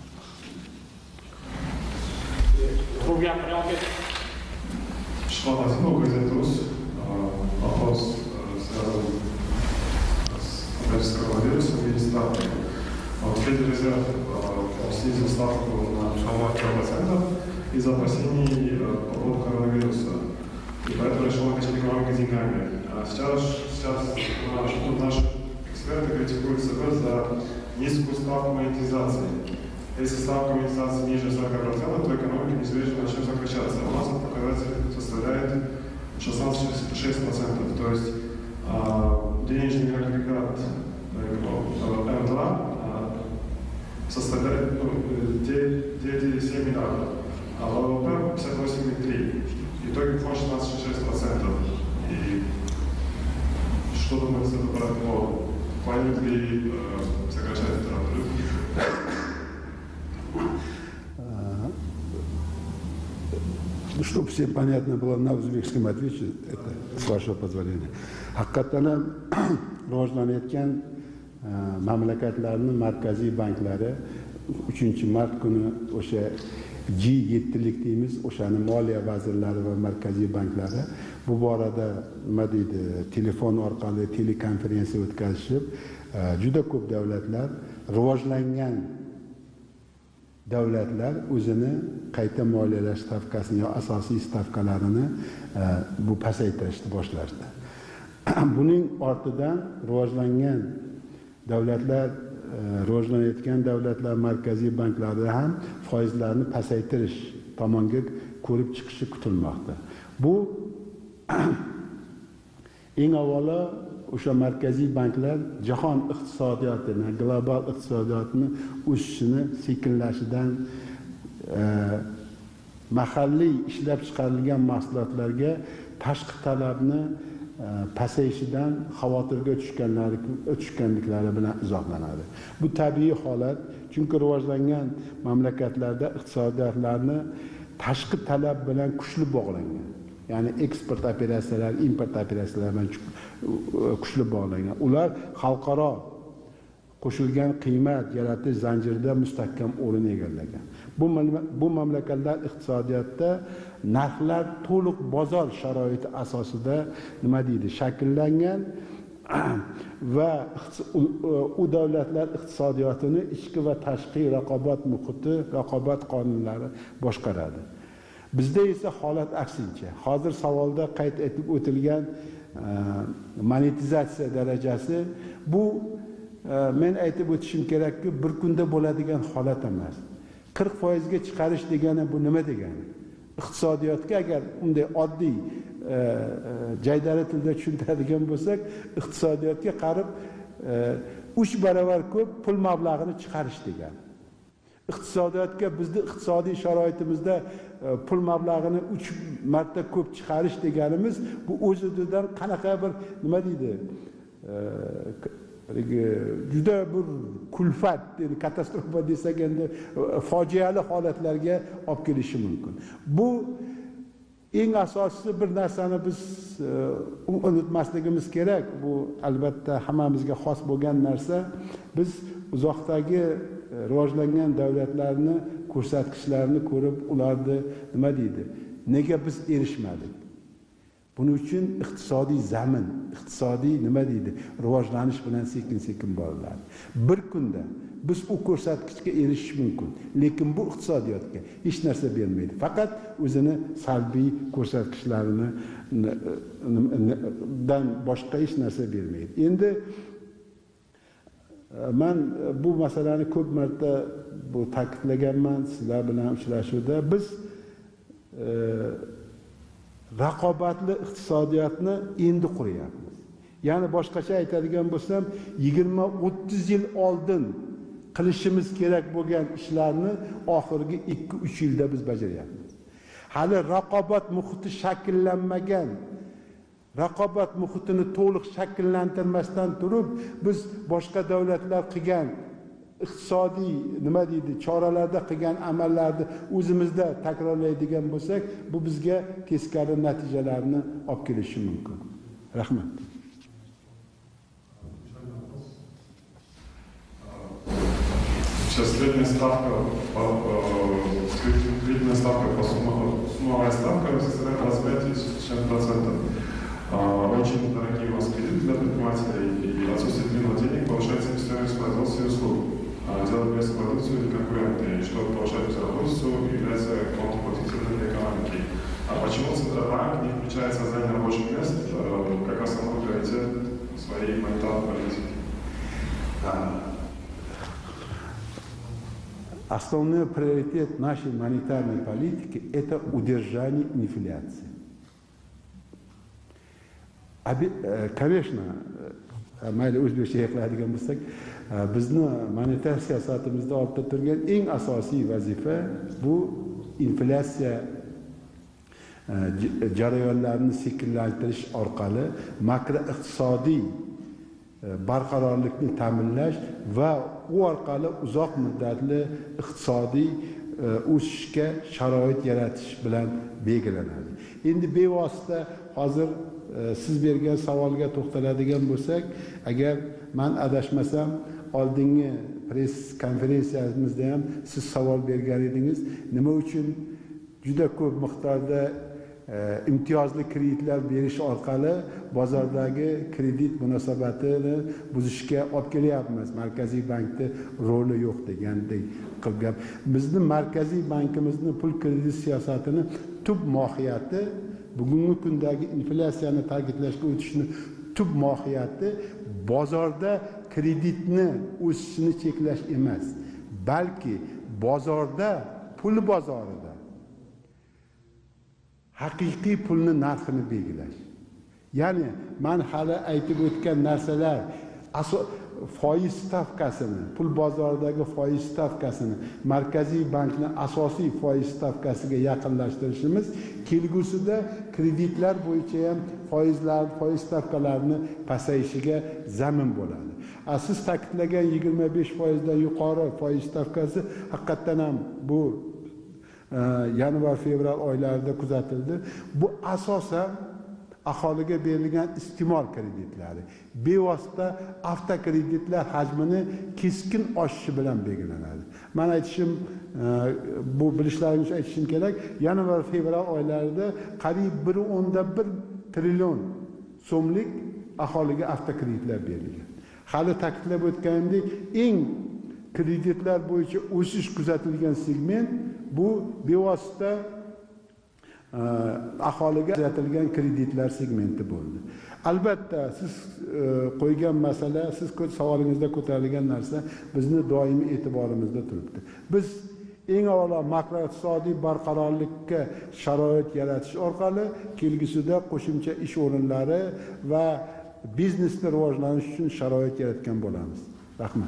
Bu gapni Спасибо, Газетус. Вопрос связан с американским коронавирусом и ставкой. Федрезерв снизил ставку на шестьдесят процентов из-за опасений по поводу коронавируса. И поэтому решил качать экономику деньгами. А сейчас, сейчас наши эксперты критикуют ЦБ за низкую ставку монетизации. Если ставка монетизации ниже сорока процентов, то экономика неизбежно начнет сокращаться. У нас показатель составляет шестнадцать целых шесть десятых процента. То есть денежный агрегат эм два составляет ну, девять целых семь десятых миллиарда, а ВВП пятьдесят восемь целых три десятых. В итоге фонд шестнадцать целых шесть десятых процента. И что думается по этому поводу? Планирует ли э, сокращать этот отрыв? Чтобы всем понятно было, на узбекском отвечу, это с вашего позволения. Haqiqatan rivojlanayotgan mamlakatlarning markaziy banklari uchinchi mart kuni o'sha G yettilik deymiz, o'shani moliya vazirlari va markaziy banklari bu borada nima deydi, telefon orqali telekonferensiya o'tkazishib, juda ko'p davlatlar, rivojlangan davlatlar o'zini qayta moliyalash stavkasini yo asosiy stavkalarini bu pasaytirishni boshlashdi. Buning ortidan rivojlangan davlatlar, rivojlanayotgan davlatlar markaziy banklari ham foizlarni pasaytirish tomonga ko'rib chiqishi kutilmoqda. Bu eng avvalo o'sha markaziy banklar jahon iqtisodiyotini, global iqtisodiyotni o'sishini sekinlashidan mahalliy ishlab chiqarilgan mahsulotlarga tashqi talabni pasayishidan xavotirga tushganlari tushganliklari bilan izohlanadi. Bu tabiiy holat, chunki rivojlangan mamlakatlarda iqtisodiyotlarni tashqi talab bilan kuchli bog'langan. Ya'ni eksport operatsiyalari, import operatsiyalari bilan kuchli bog'langan. Ular xalqaro qo'shilgan qiymat yaratish zanjirida mustahkam o'rin egallagan. Bu bu mamlakatlar iqtisodiyotda narxlar to'liq bozor sharoiti asosida nima deydi, shakllangan, va u davlatlar iqtisodiyotini ichki va tashqi raqobat muhiti, raqobat qonunlari boshqaradi. Bizda esa holat aksincha. Hozir savolda qayd etib o'tilgan monetizatsiya darajasi bu men aytib o'tishim kerakki, bir kunda bo'ladigan holat emas. qirq foiz ga chiqarish degani bu nima degani? Iqtisodiyotga agar unday oddiy jaydari tilda tushuntiradigan bo'lsak, iqtisodiyotga qarib uch barobar ko'p pul mablag'ini chiqarish degani. Iqtisodiyotga bizni iqtisodiy sharoitimizda pul mablag'ini uch marta ko'p chiqarish deganimiz bu o'zidan qanaqa bir nima deydi? Juda bir kulfat, yani katastrofa desak endi fojiali holatlarga olib kelishi mumkin. Bu eng asosiysi bir narsani biz unutmasligimiz kerak. Bu albatta hammamizga xos bo'lgan narsa. Biz uzoqdagi rivojlangan davlatlarni ko'rsatkichlarini ko'rib, ularni nima deydi? Nega biz erishmadik? Buning uchun iqtisodiy zamin, iqtisodiy nima deydi? Rivojlanish bilan sekin-sekin boriladi. Bir kunda biz u ko'rsatkichga erishish mumkin, lekin bu iqtisodiyotga hech narsa bermaydi. Faqat o'zini salbiy ko'rsatkichlarini dan boshqa hech narsa bermaydi. Endi men bu masalani ko'p marta bu ta'kidlaganman sizlar bilan uchrashuvda. Biz e, raqobatli iqtisodiyotni endi quryapmiz. Ya'ni boshqacha aytadigan bo'lsam, yigirma o'ttiz yil oldin qilishimiz kerak bo'lgan ishlarni oxirgi ikki uch yilda biz bajaryapmiz. Hali raqobat muhiti shakllanmagan, raqobat muhitini to'liq shakllantirmasdan turib, biz boshqa davlatlar qilgan iqtisodiy nima deydi, choralarda qilgan amallarni o'zimizda takrorlaydigan bo'lsak, bu bizga teskari natijalarni olib kelishi mumkin. Rahmat. Сейчас средняя ставка, кредитная ставка, суммовая ставка составляет двадцать пять и шестьдесят процентов. Очень дорогие у вас кредиты для предпринимателей, и отсутствие длинного денег повышает себестоимость производства и услуг. Делать без продукцию или конкуренты, что повышает безработицу, является контрпродуктивным для экономики. А почему Центробанк не включает создание рабочих мест как основной приоритет своей монетарной политики? Основной приоритет нашей монетарной политики – это удержание инфляции. Конечно, mayli o'zbekcha qiladigan bo'lsak, bizni monetar siyosatimizda olib turgan eng asosiy vazifa bu inflyatsiya jarayonlarini sekinlantirish orqali makroiqtisodiy barqarorlikni ta'minlash va u orqali uzoq muddatli iqtisodiy o'sishga sharoit yaratish bilan belgilanadi. Endi bevosita hozir siz bergan savolga to'xtaladigan bo'lsak, agar men adashmasam, oldingi press konferensiyamizda ham siz savol bergan edingiz, nima uchun juda ko'p miqdorda imtiyozli kreditlar berish orqali bozordagi kredit munosabatini buzishga olib kelyapmiz. Markaziy bankning roli yo'q degandek qilgan. Bizning Markaziy bankimizni pul kredit siyosatini tub mohiyati, bugungi kundagi inflyatsiyani ta'kidlashga o'tishni tub mohiyati bozorda kreditni o'sishini cheklash emas, balki bozorda, pul bozorida haqiqiy pulni narxini belgilash. Ya'ni men hali aytib o'tgan narsalar foiz stavkasini, pul bozoridagi foiz stavkasini Markaziy bankning asosiy foiz stavkasiga yaqinlashtirishimiz kelgusida kreditlar bo'yicha ham foizlar, foiz stavkalarini pasayishiga zamin bo'ladi. Siz ta'kidlagan yigirma besh foiz dan yuqori foiz stavkasi haqiqatan ham bu yanvar fevral oylarida kuzatildi. Bu asosan aholiga berilgan iste'mol kreditlari, bevosita avtokreditlar hajmini keskin oshishi bilan belgilanadi. Men aytishim, bu bilishlaringiz uchun aytishim kerak, yanvar fevral oylarida qariyb bir o'nda bir trillion so'mlik aholiga avtokreditlar berilgan. Hali ta'kidlab o'tganimdek, eng kreditlar bo'yicha o'sish kuzatilgan segment bu bevosita aholiga ajratilgan kreditlar segmenti bo'ldi. Albatta, siz qo'ygan masala, siz savolingizda ko'tarilgan narsa bizni doimiy e'tiborimizda turibdi. Biz eng avvalo makroiqtisodiy barqarorlikka sharoit yaratish orqali kelgusida qo'shimcha ish o'rinlari va biznesni rivojlanish uchun sharoit yaratgan bo'lamiz. Rahmat.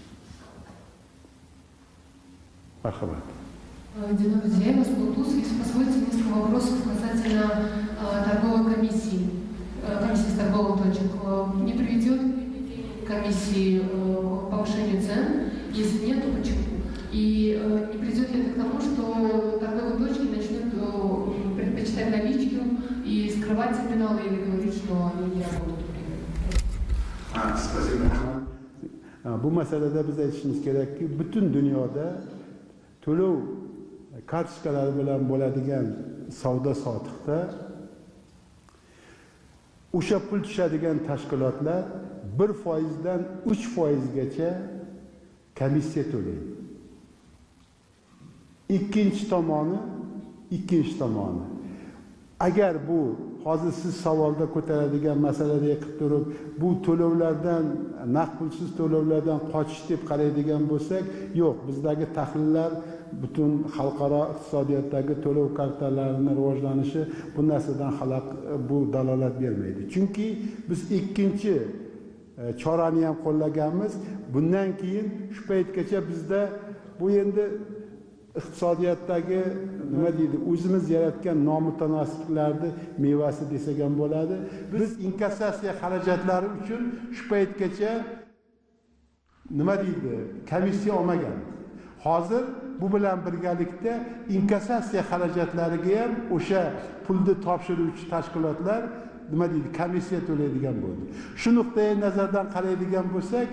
Marhamat. Дина Друзья, я вас Бултус. Если позволите, несколько вопросов касательно э, торговой комиссии, э, комиссии с торговых точек. Э, не приведет ли комиссии э, к повышению цен? Если нет, то почему? И э, не придет ли это к тому, что торговые точки начнут э, предпочитать наличку и скрывать терминалы или говорить, что они не работают? А, спасибо. Bu masalada biz aytishimiz kerakki, butun dunyoda to'lov kartochkalari bilan bo'ladigan savdo sotiqda o'sha pul tushadigan tashkilotlar bir foizdan uch foizgacha komissiya to'laydi. Ikkinchi tomoni, ikkinchi tomoni. Agar bu hozir siz savolda ko'taradigan masaladek qilib turib, bu to'lovlardan, naqd pulsiz to'lovlardan qochish deb qaraydigan bo'lsak, yo'q, bizdagi tahlillar butun xalqaro iqtisodiyotdagi to'lov kartalarining rivojlanishi bu narsadan xalaq bu dalolat bermaydi. Chunki biz ikkinchi chorani ham qo'llaganmiz. Bundan keyin shu paytgacha bizda bu endi iqtisodiyotdagi nima deydi, o'zimiz yaratgan nomutanosibliklarni mevasi desak ham bo'ladi. Biz inkassatsiya xarajatlari uchun shu paytgacha nima deydi, komissiya olmagan. Hozir bu bilan birgalikda inkassatsiya xarajatlariga ham o'sha pulni topshiruvchi tashkilotlar nima deydi, komissiya to'laydigan bo'ldi. Shu nuqtai nazardan qaraydigan bo'lsak,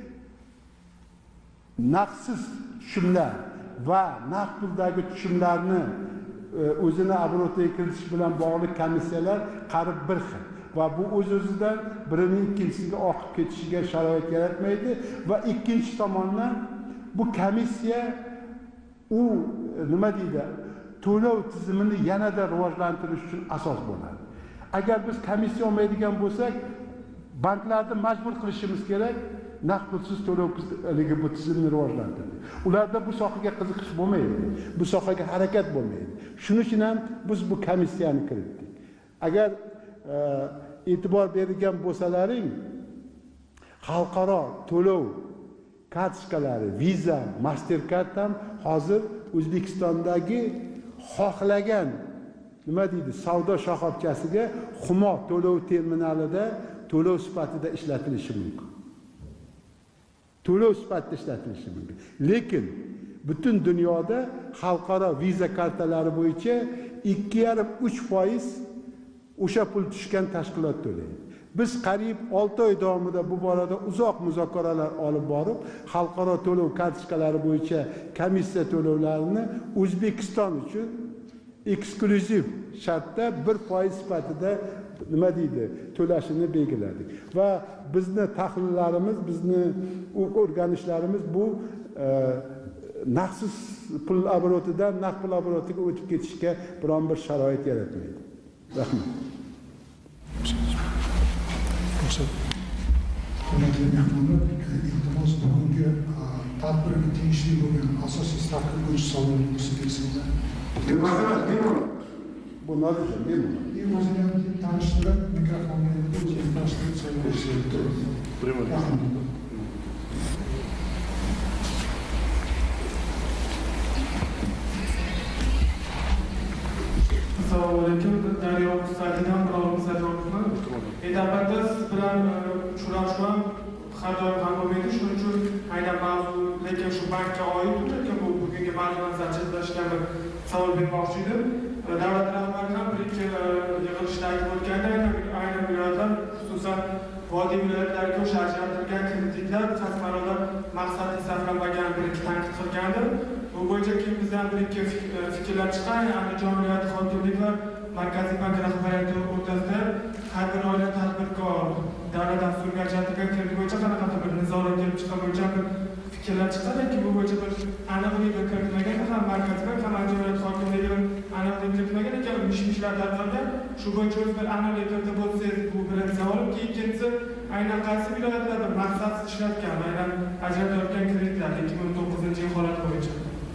naqdsiz tushumlar va naqd puldagi tushumlarni o'zini oborotiga kiritish bilan bog'liq komissiyalar qarib bir xil va bu o'z-o'zidan birining ikkinchisiga oqib ketishiga sharoit yaratmaydi va ikkinchi tomondan bu komissiya u nima deydi, to'lov tizimini yanada rivojlantirish uchun asos bo'ladi. Agar biz komissiya olmaydigan bo'lsak, banklarni majbur qilishimiz kerak naqd pulsiz to'lovligi bu tizimni rivojlantirdi. Ularda bu sohaga qiziqish bo'lmaydi, bu sohaga harakat bo'lmaydi. Shuning uchun ham biz bu komissiyani kiritdik. Agar e'tibor bergan bo'lsalaring, xalqaro to'lov kartochkalari, Visa, Mastercard ham hozir O'zbekistondagi xohlagan nima deydi, savdo shoxobchasiga Humo to'lov terminalida to'lov sifatida ishlatilishi mumkin. To'lov sifatida ishlatilishi mumkin. Lekin butun dunyoda xalqaro Visa kartalari bo'yicha ikki yarim uch foiz o'sha pul tushgan tashkilot to'laydi. Biz qariyb olti oy davomida bu borada uzoq muzokaralar olib borib, xalqaro to'lov kartochkalari bo'yicha komissiya to'lovlarini O'zbekiston uchun eksklyuziv shartda bir foiz sifatida nima deydi, to'lashini belgiladik. Va bizni tahlillarimiz, bizni o'rganishlarimiz bu e, naqdsiz pul oborotidan naqd pul oborotiga o'tib ketishga biron bir sharoit yaratmaydi. Rahmat. Hurmatli mehmonlar, iltimos bugungi tadbirga tegishli bo'lgan asosiy stavka bo'yicha savollar bo'lsa bersanglar. Bu nozir, bemalol. O'zini ham tanishtirib, mikrofonni o'zini tanishtirib so'raysiz. Assalomu alaykum. Daryo saytidan Birolim Sajonovman. Etapda siz bilan uchrashuvim har doim ham bo'lmaydi. Shuning uchun aynan mavzu, lekin shu bankka oid, lekin bu bugungi mavzudan sajillashgan bir savol bermoqchi edim. Davlat rahbari ham bir ikki yig'ilishda aytib o'tganda, aynan bu yerda xususan vodiy viloyatlariga o'sha ajratilgan kreditlar tasmaroda maqsadli sarflanmagan bir ikki tanqid qilgandi. Bu bo'yicha keyin bizdan bir ikki fikrlar chiqqan. Andijon viloyati hokimlik va Markaziy bank rahbariyati o'rtasida har bir oila tadbirkor davlat dasturgarchiligiga kirish bo'yicha qanaqadir bir nizolar kelib chiqqan bo'yicha bir fikrlar chiqadiki, bu bo'yicha bir aniqlikka kiritilmagan ham Markaziy bank ham viloyat hokimligi aniqlik kiritmagan ekan, mish-mishlar tarqalgan. Shu bo'yicha o'z bir aniqlik kiritib bo'lsangiz, bu birinchi savolim. Ikkinchisi, aynan qaysi viloyatlarda maqsadsiz ishlatgan, aynan ajratayotgan kreditlar ikki ming o'n to'qqizinchi yil holati bo'yicha.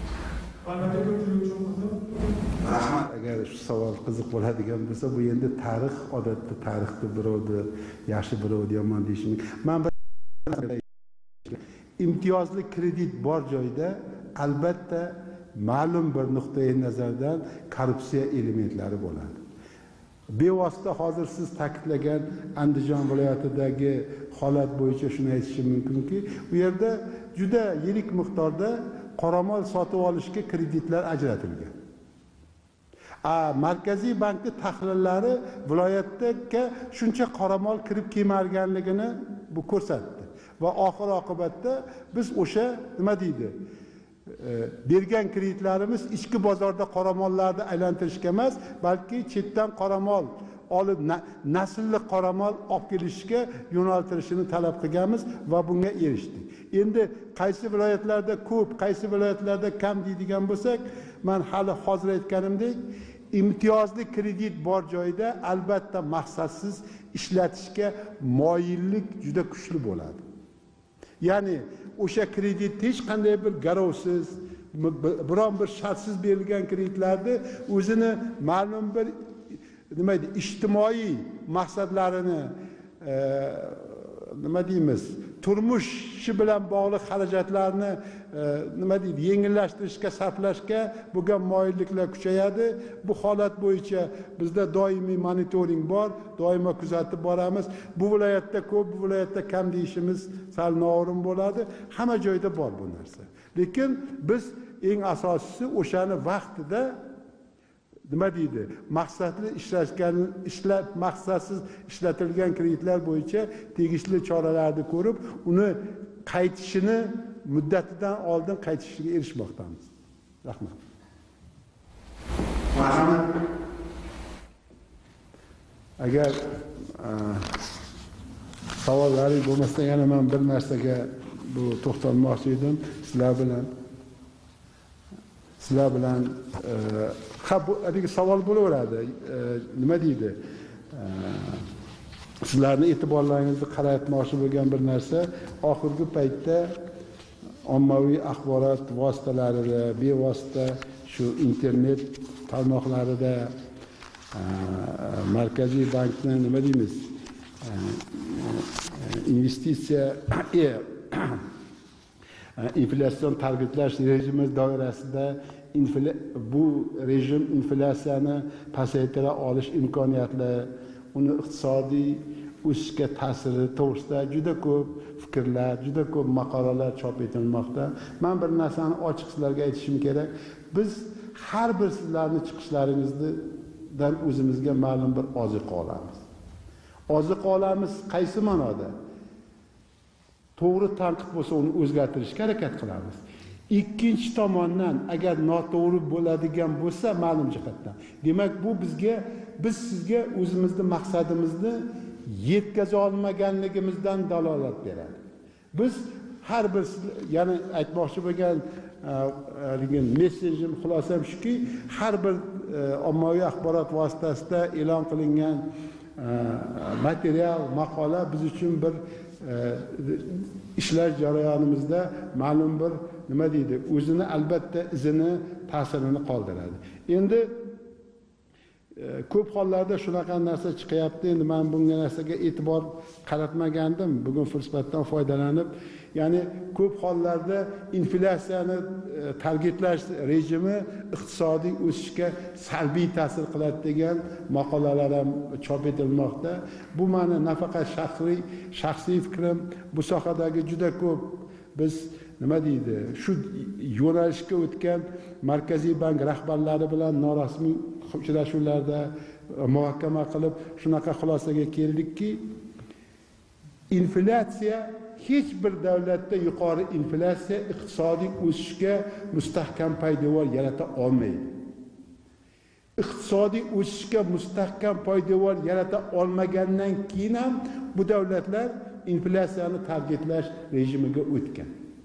Rahmat. Agar shu savol qiziq bo'ladigan bo'lsa, bu endi tarix, odatda tarixda birovni yaxshi, birovni yomon deyish mumkin. Men bir imtiyozli kredit bor joyda albatta ma'lum bir nuqtai nazardan korrupsiya elementlari bo'ladi. Bevosita hozir siz ta'kidlagan Andijon viloyatidagi holat bo'yicha shuni aytishim mumkinki, u yerda juda yirik miqdorda qoramol sotib olishga kreditlar ajratilgan. A Markaziy bankning tahlillari viloyatga shuncha qoramol kirib kelmaganligini bu ko'rsatdi. Va oxir oqibatda biz o'sha nima deydi? Bergan kreditlarimiz ichki bozorda qoramollarni aylantirishga emas, balki chetdan qoramol olib naslli qoramol olib kelishga yo'naltirishini talab qilganmiz va bunga erishdik. Endi qaysi viloyatlarda ko'p, qaysi viloyatlarda kam deydigan bo'lsak, men hali hozir aytganimdek, imtiyozli kredit bor joyda albatta maqsadsiz ishlatishga moyillik juda kuchli bo'ladi. Ya'ni o'sha kredit hech qanday bir garovsiz, biron bir shartsiz berilgan kreditlarni o'zini ma'lum bir nima deydi, ijtimoiy maqsadlarini e, nima deymiz, turmushi bilan bog'liq xarajatlarni e, nima deydi, yengillashtirishga, sarflashga bo'lgan moyilliklar kuchayadi. Bu holat bo'yicha bizda doimiy monitoring bor, doimo kuzatib boramiz. Bu viloyatda ko'p, bu viloyatda kam deyishimiz sal noo'rin bo'ladi. Hamma joyda bor bu narsa. Lekin biz eng asosiysi o'shani vaqtida nima deydi, maqsadli ishlashgan, ishlab maqsadsiz ishlatilgan kreditlar bo'yicha tegishli choralarni ko'rib, uni qaytishini muddatidan oldin qaytishiga erishmoqdamiz. Rahmat. Marhamat. Agar savollaringiz bo'lmasa, yana men bir narsaga bu to'xtalmoqchi edim sizlar bilan. Sizlar bilan ha bu adigi savol bo'laveradi. Nima deydi? Sizlarning e'tiborlaringizni qaratmoqchi bo'lgan bir narsa, oxirgi paytda ommaviy axborot vositalarida, bevosita shu internet tarmoqlarida Markaziy bankning nima deymiz? Investitsiya inflyatsion targetlash rejimi doirasida bu rejim inflyatsiyani pasaytira olish imkoniyatli, uni iqtisodiy o'sishga ta'siri to'g'risida juda ko'p fikrlar, juda ko'p maqolalar chop etilmoqda. Men bir narsani ochiq sizlarga aytishim kerak. Biz har bir sizlarning chiqishlaringizdan o'zimizga ma'lum bir oziqa olamiz. Oziqa olamiz qaysi ma'noda? To'g'ri tanqid bo'lsa uni o'zgartirishga harakat qilamiz. Ikkinchi tomondan agar noto'g'ri bo'ladigan bo'lsa ma'lum jihatdan, demak bu bizga biz sizga o'zimizning maqsadimizni yetkaza olmaganligimizdan dalolat beradi. Biz har bir, ya'ni aytmoqchi bo'lgan degan messenjim xulosam shuki, har bir ommaviy axborot vositasida e'lon qilingan material, maqola biz uchun bir ishlash jarayonimizda ma'lum bir nima deydi, o'zini albatta izini, ta'sirini qoldiradi. Endi ko'p hollarda shunaqa narsa chiqyapti. Endi men bunga narsaga e'tibor qaratmagandim. Bugun fursatdan foydalanib, ya'ni ko'p hollarda inflyatsiyani targetlash rejimi iqtisodiy o'sishga salbiy ta'sir qiladi degan maqolalar ham chop etilmoqda. Bu meni nafaqat shaxsiy shaxsiy fikrim, bu sohadagi juda ko'p biz nima deydi, shu yo'nalishga o'tgan Markaziy bank rahbarlari bilan norasmiy uchrashuvlarda muhokama qilib shunaqa xulosaga keldikki, inflyatsiya, hech bir davlatda yuqori inflyatsiya iqtisodiy o'sishga mustahkam poydevor yarata olmaydi. iqtisodiy o'sishga mustahkam poydevor yarata olmagandan keyin ham bu davlatlar inflyatsiyani targetlash rejimiga o'tgan.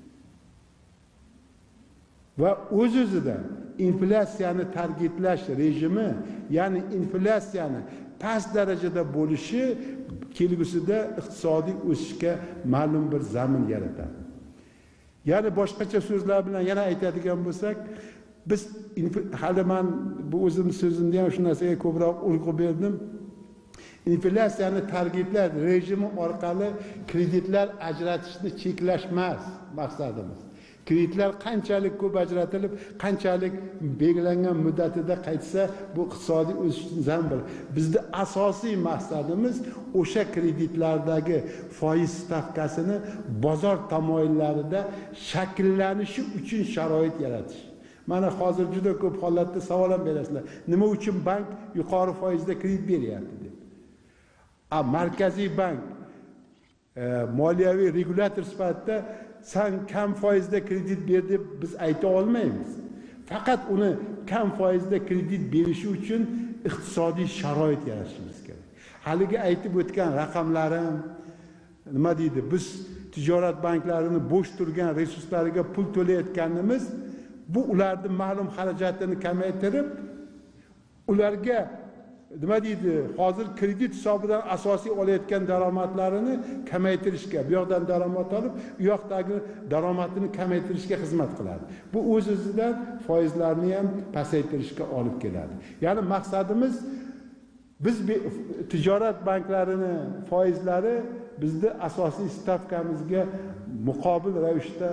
Va o'z-o'zidan inflyatsiyani targetlash rejimi, ya'ni inflyatsiyani past darajada bo'lishi kelgusida iqtisodiy o'sishga ma'lum bir zamin yaratadi. Ya'ni boshqacha so'zlar bilan yana aytadigan bo'lsak, biz hali men bu o'zim so'zimda ham shu narsaga ko'proq urg'u berdim. Inflyatsiyani targetlash rejimi orqali kreditlar ajratishni cheklash emas maqsadimiz. Kreditlar qanchalik ko'p ajratilib, qanchalik belgilangan muddatida qaytsa, bu iqtisodiy o'sishning zambil. Bizda asosiy maqsadimiz o'sha kreditlardagi foiz stavkasini bozor tamoyillarida shakllanishi uchun sharoit yaratish. Mana hozir juda ko'p holatda savol ham berasizlar. Nima uchun bank yuqori foizda kredit beryapti deb. A Markaziy bank e, moliyaviy regulator sifatida sen kam foizda kredit ber deb biz ayta olmaymiz. Faqat uni kam foizda kredit berishi uchun iqtisodiy sharoit yaratishimiz kerak. Haligi aytib o'tgan raqamlarim nima deydi? Biz tijorat banklarini bo'sh turgan resurslariga pul to'layotganimiz bu ularning ma'lum xarajatini kamaytirib, ularga nima deydi? Hozir kredit hisobidan asosiy olayotgan daromadlarini kamaytirishga, bu yoqdan daromad olib, u yoqdagi daromadini kamaytirishga xizmat qiladi. Bu o'z-o'zidan foizlarni ham pasaytirishga olib keladi. Ya'ni maqsadimiz biz tijorat banklarini foizlari bizning asosiy stavkamizga muqobil ravishda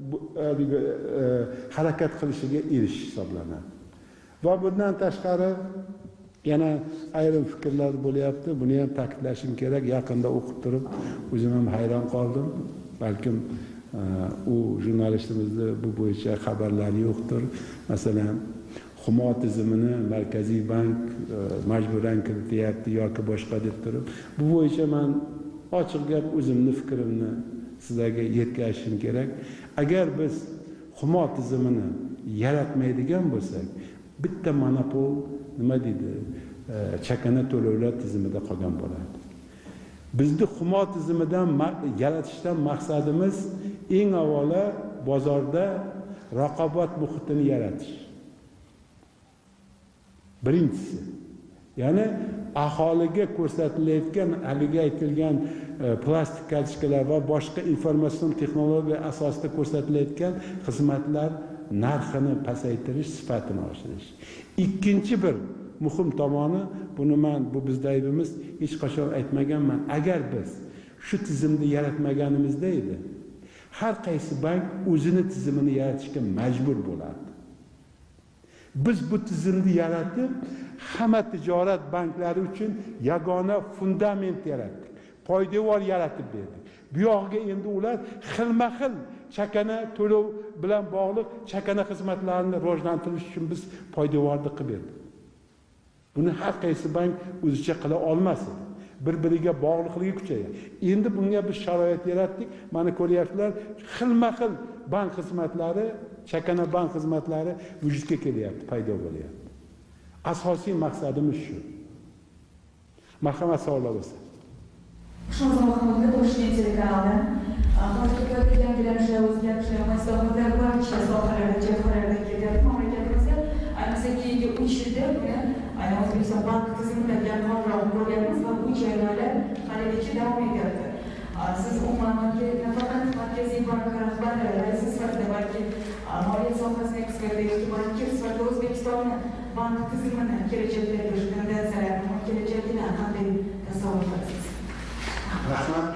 harakat qilishiga erishish hisoblanadi. Va bundan tashqari yana ayrim fikrlar bo'lyapti. Buni ham ta'kidlashim kerak. Yaqinda o'qib turib, o'zim ham hayron qoldim. Balkim u jurnalistimizda bu bo'yicha xabarlari yo'qdir. Masalan, Humo tizimini Markaziy bank majburan kirityapti yoki boshqa deb turib, bu bo'yicha men ochiq gap o'zimning fikrimni sizlarga yetkazishim kerak. Agar biz Humo tizimini yaratmaydigan bo'lsak, bitta monopol nima deydi? Chakana to'lovlar tizimida qolgan bo'ladi. Bizni Humo tizimidan yaratishdan maqsadimiz eng avvalo bozorda raqobat muhitini yaratish. Birinchisi, ya'ni aholiga ko'rsatilayotgan haligi aytilgan plastik kartochkalar va boshqa informatsion texnologiya asosida ko'rsatilayotgan xizmatlar narxini pasaytirish, sifatini oshirish. Ikkinchi bir muhim tomoni, buni men bu bizda aybimiz hech qachon aytmaganman. Agar biz shu tizimni yaratmaganimizda edi, har qaysi bank o'zini tizimini yaratishga majbur bo'lardi. Biz bu tizimni yaratib, hamma tijorat banklari uchun yagona fundament yaratdik. Poydevor yaratib berdik. Bu yoqqa endi ular xilma-xil chakana to'lov bilan bog'liq chakana xizmatlarini rivojlantirish uchun biz poydevorni qilib berdik. Buni har qaysi bank o'zicha qila olmas edi. Bir-biriga bog'liqligi kuchayadi. Endi bunga biz sharoit yaratdik. Mana ko'ryapsizlar, xilma-xil bank xizmatlari, chakana bank xizmatlari vujudga kelyapti, paydo bo'lyapti. Asosiy maqsadimiz shu. Marhamat, savollar bo'lsa. Xushnud Mahmudov, Toshkent telekanali. Hozirgi yangilanishlar, o'zgarishlar, masofalar barcha sohalarda, jabhalarda kelyapti mamlakatimizda. Ayniqsa keyingi uch yilda O'zbekiston bank tizimida yangiroq ko'ryapmiz va bu jarayonlar haligacha davom etyapti. Siz umuman nafaqat Markaziy bank rahbari, raisi sifatida, balki moliya sohasini eksperti yoki bankir sifatida O'zbekiston bank tizimini kelajakdagi tendensiyalarni, kelajagini qanday tasavvur qilasiz? Rahmat.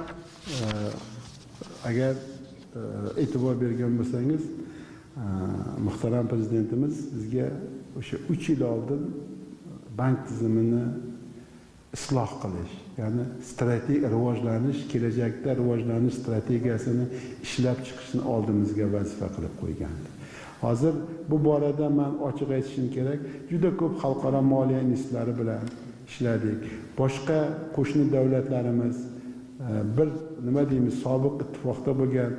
Agar e'tibor bergan bo'lsangiz, muhtaram prezidentimiz bizga o'sha uch yil oldin bank tizimini isloh qilish, ya'ni strategik rivojlanish, kelajakda rivojlanish strategiyasini ishlab chiqishni oldimizga vazifa qilib qo'ygandi. Hozir bu borada men ochiq aytishim kerak, juda ko'p xalqaro moliya institutlari bilan ishladik. Boshqa qo'shni davlatlarimiz, bir nima deymiz, sobiq ittifoqda bo'lgan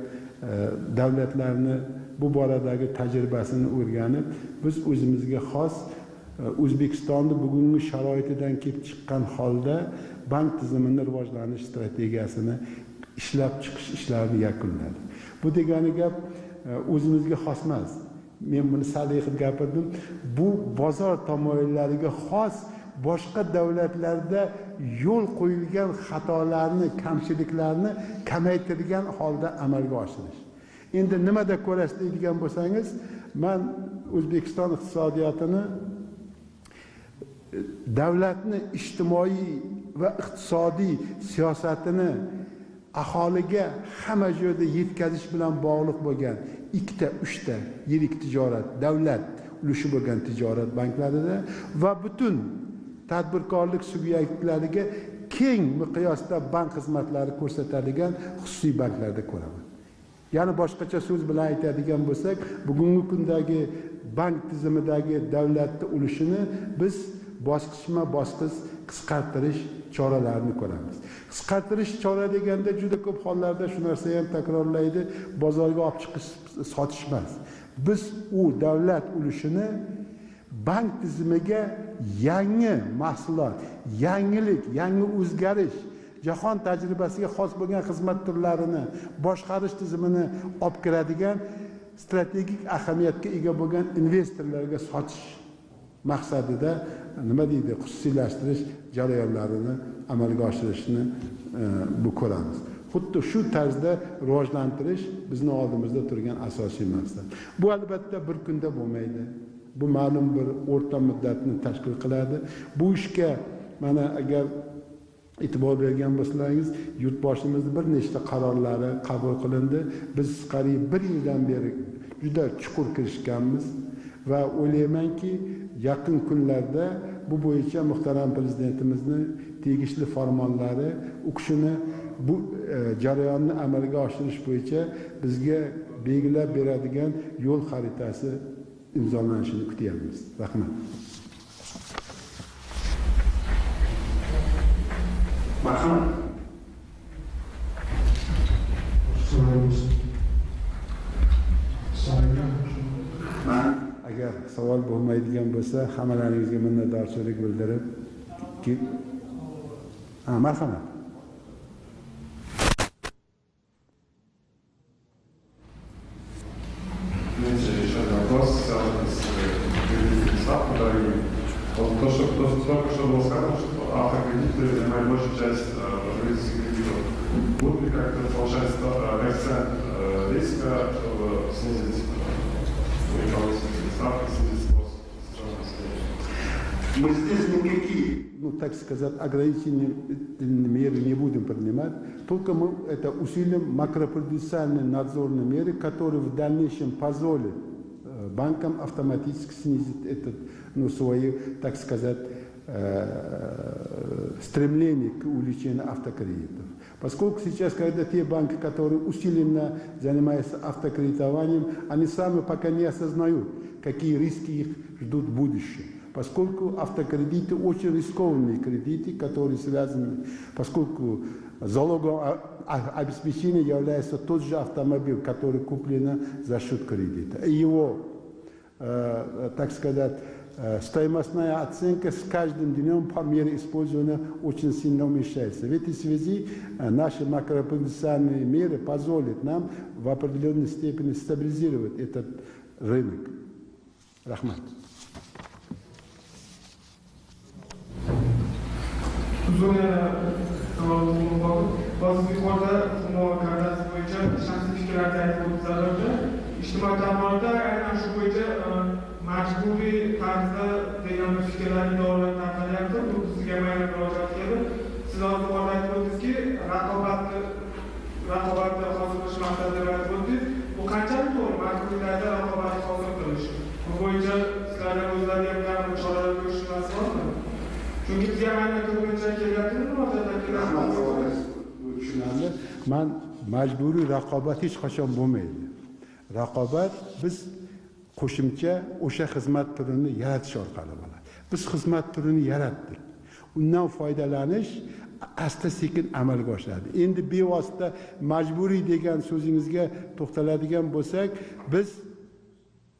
davlatlarni bu boradagi tajribasini o'rganib, biz o'zimizga xos O'zbekistonni bugungi sharoitidan kelib chiqqan holda bank tizimini rivojlanish strategiyasini ishlab chiqish ishlarini yakunladi. Bu degani gap o'zimizga xos emas. Men buni salbiy qilib gapirdim. Bu bozor tamoyillariga xos boshqa davlatlarda yo'l qo'yilgan xatolarni, kamchiliklarni kamaytirgan holda amalga oshirish. Endi nimada ko'rasiz deydigan bo'lsangiz, men O'zbekiston iqtisodiyotini davlatni ijtimoiy va iqtisodiy siyosatini aholiga hamma joyda yetkazish bilan bog'liq bo'lgan ikkita, uchta yirik tijorat, davlat ulushi bo'lgan tijorat banklarida va butun tadbirkorlik subyektlariga keng miqyosda bank xizmatlari ko'rsatadigan xususiy banklarda ko'raman. Ya'ni boshqacha so'z bilan aytadigan bo'lsak, bugungi kundagi bank tizimidagi davlatning ulushini biz bosqichma-bosqich qisqartirish choralarini ko'ramiz. Qisqartirish chora deganda juda ko'p hollarda shu narsa ham takrorlaydi, bozorga olib chiqish, sotish emas. Biz u davlat ulushini bank tizimiga yangi mahsulot, yangilik, yangi o'zgarish, jahon tajribasiga xos bo'lgan xizmat turlarini boshqarish tizimini olib kiradigan strategik ahamiyatga ega bo'lgan investorlarga sotish maqsadida nima deydi, xususiylashtirish jarayonlarini amalga oshirishni bu ko'ramiz. Xuddi shu tarzda rivojlantirish bizni oldimizda turgan asosiy maqsad. Bu albatta bir kunda bo'lmaydi. Bu ma'lum bir o'rta muddatni tashkil qiladi. Bu ishga mana agar e'tibor bergan bo'lsangiz, yurtboshimizning bir nechta qarorlari qabul qilindi. Biz qariyb bir yildan beri juda chuqur kirishganmiz va o'ylaymanki, yaqin kunlarda bu bo'yicha muhtaram prezidentimizning tegishli farmonlari u kishini bu e, jarayonni amalga oshirish bo'yicha bizga belgilab beradigan yo'l xaritasi imzolanishini kutyapmiz. Rahmat. Marhamat. Men agar savol bo'lmaydigan bo'lsa, hammalaringizga minnatdorchilik bildirib, ha, marhamat. Вот то, что только что было сказано, что автокредиты занимают большую часть потребительских кредитов. Будет ли как-то повышать коэффициент риска, чтобы снизить управленческие ставки, снизить спрос с стороны населения? Мы здесь никакие, ну так сказать, ограничительные меры не будем принимать, только мы это усилим макропруденциальные надзорные меры, которые в дальнейшем позволят банкам автоматически снизить этот, ну, свои, так сказать, э, стремление к увеличению автокредитов. Поскольку сейчас, когда те банки, которые усиленно занимаются автокредитованием, они сами пока не осознают, какие риски их ждут в будущем. Поскольку автокредиты очень рискованные кредиты, которые связаны, поскольку залогом обеспечения является тот же автомобиль, который куплен за счет кредита. И его, э, так сказать, э, стоимостная оценка с каждым днем по мере использования очень сильно уменьшается. В этой связи э, наши макропруденциальные меры позволят нам в определенной степени стабилизировать этот рынок. Рахмат. Hozirgi yuqorida hukumat koordinatsiyasi bo'yicha shaxsiy fikrlarni aytib o'tdilar. Ijtimoiy tarmoqda aynan shu bo'yicha majburiy tarzda degan bir fikrlar idoralar tarqalyapti. Bu sizga mayli murojaat qildi. Siz hozir yuqorida aytib o'tdingizki, raqobatni raqobatni hosil qilish maqsadida aytib o'tdingiz. Bu qanchalik to'g'ri? Majburiy tarzda raqobatni hosil qilish. Bu bo'yicha sizlarning o'zlaringiz ham choralar ko'rishinglar bormi? Chunki bizga aynan ko'pincha kelyapti tushunarli. Men majburiy raqobat hech qachon bo'lmaydi. Raqobat biz qo'shimcha o'sha xizmat turini yaratish orqali bo'ladi. Biz xizmat turini yaratdik. Undan foydalanish asta-sekin amalga oshadi. Endi bevosita majburiy degan so'zingizga to'xtaladigan bo'lsak, biz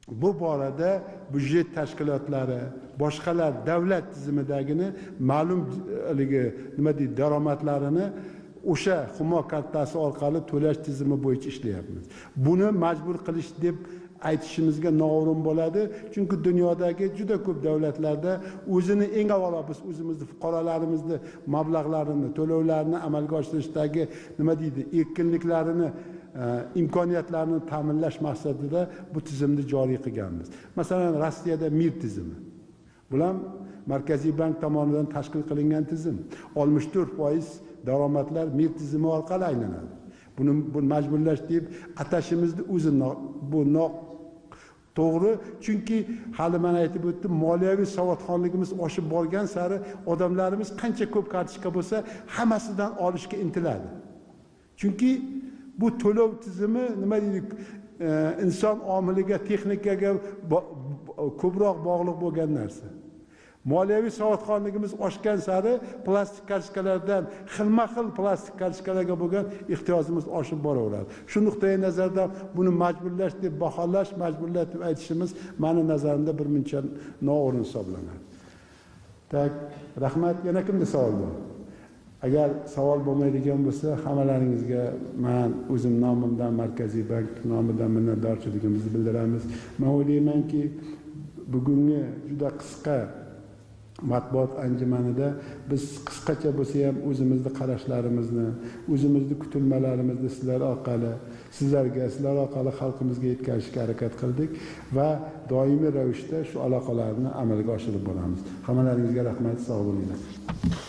bu borada byudjet tashkilotlari, boshqalar davlat tizimidagini ma'lum haligi nima deydi daromadlarini o'sha Humo kartasi orqali to'lash tizimi bo'yicha ishlayapmiz. Buni majbur qilish deb aytishimizga noo'rin bo'ladi, chunki dunyodagi juda ko'p davlatlarda o'zini eng avvalo biz o'zimizni fuqarolarimizni mablag'larini, to'lovlarini amalga oshirishdagi nima deydi, erkinliklarini, imkoniyatlarini ta'minlash maqsadida bu tizimni joriy qilganmiz. Masalan, Rossiyada MIR tizimi. Bular Markaziy bank tomonidan tashkil qilingan tizim. oltmish to'rt foiz daromadlar MIR tizimi orqali aylanadi. Buni bu majburlash deb atashimizni o'zi bu noq to'g'ri, chunki hali men aytib o'tdim, moliyaviy savodxonligimiz oshib borgan sari odamlarimiz qancha ko'p kartochka bo'lsa, hammasidan olishga intiladi. Chunki bu to'lov tizimi nima deylik, inson omiliga, texnikaga ko'proq bog'liq bo'lgan narsa. Moliyaviy savodxonligimiz oshgan sari plastik kartochkalardan xilma-xil plastik kartochkalarga bo'lgan ehtiyojimiz oshib boraveradi. Shu nuqtai nazardan buni majburlash deb baholash, majburlash deb aytishimiz meni nazarimda bir muncha noo'rin hisoblanadi. Tak, rahmat. Yana kimda savol bor? Agar savol bo'lmaydigan bo'lsa, hammalaringizga men o'zim nomimdan, Markaziy bank nomidan minnatdorchiligimizni bildiramiz. Men o'ylaymanki, bugungi juda qisqa matbuot anjumanida biz qisqacha bo'lsa ham o'zimizni qarashlarimizni, o'zimizni kutilmalarimizni sizlar orqali, sizlarga, sizlar orqali xalqimizga yetkazishga harakat qildik va doimiy ravishda shu aloqalarni amalga oshirib boramiz. Hammalaringizga rahmat, sog' bo'linglar.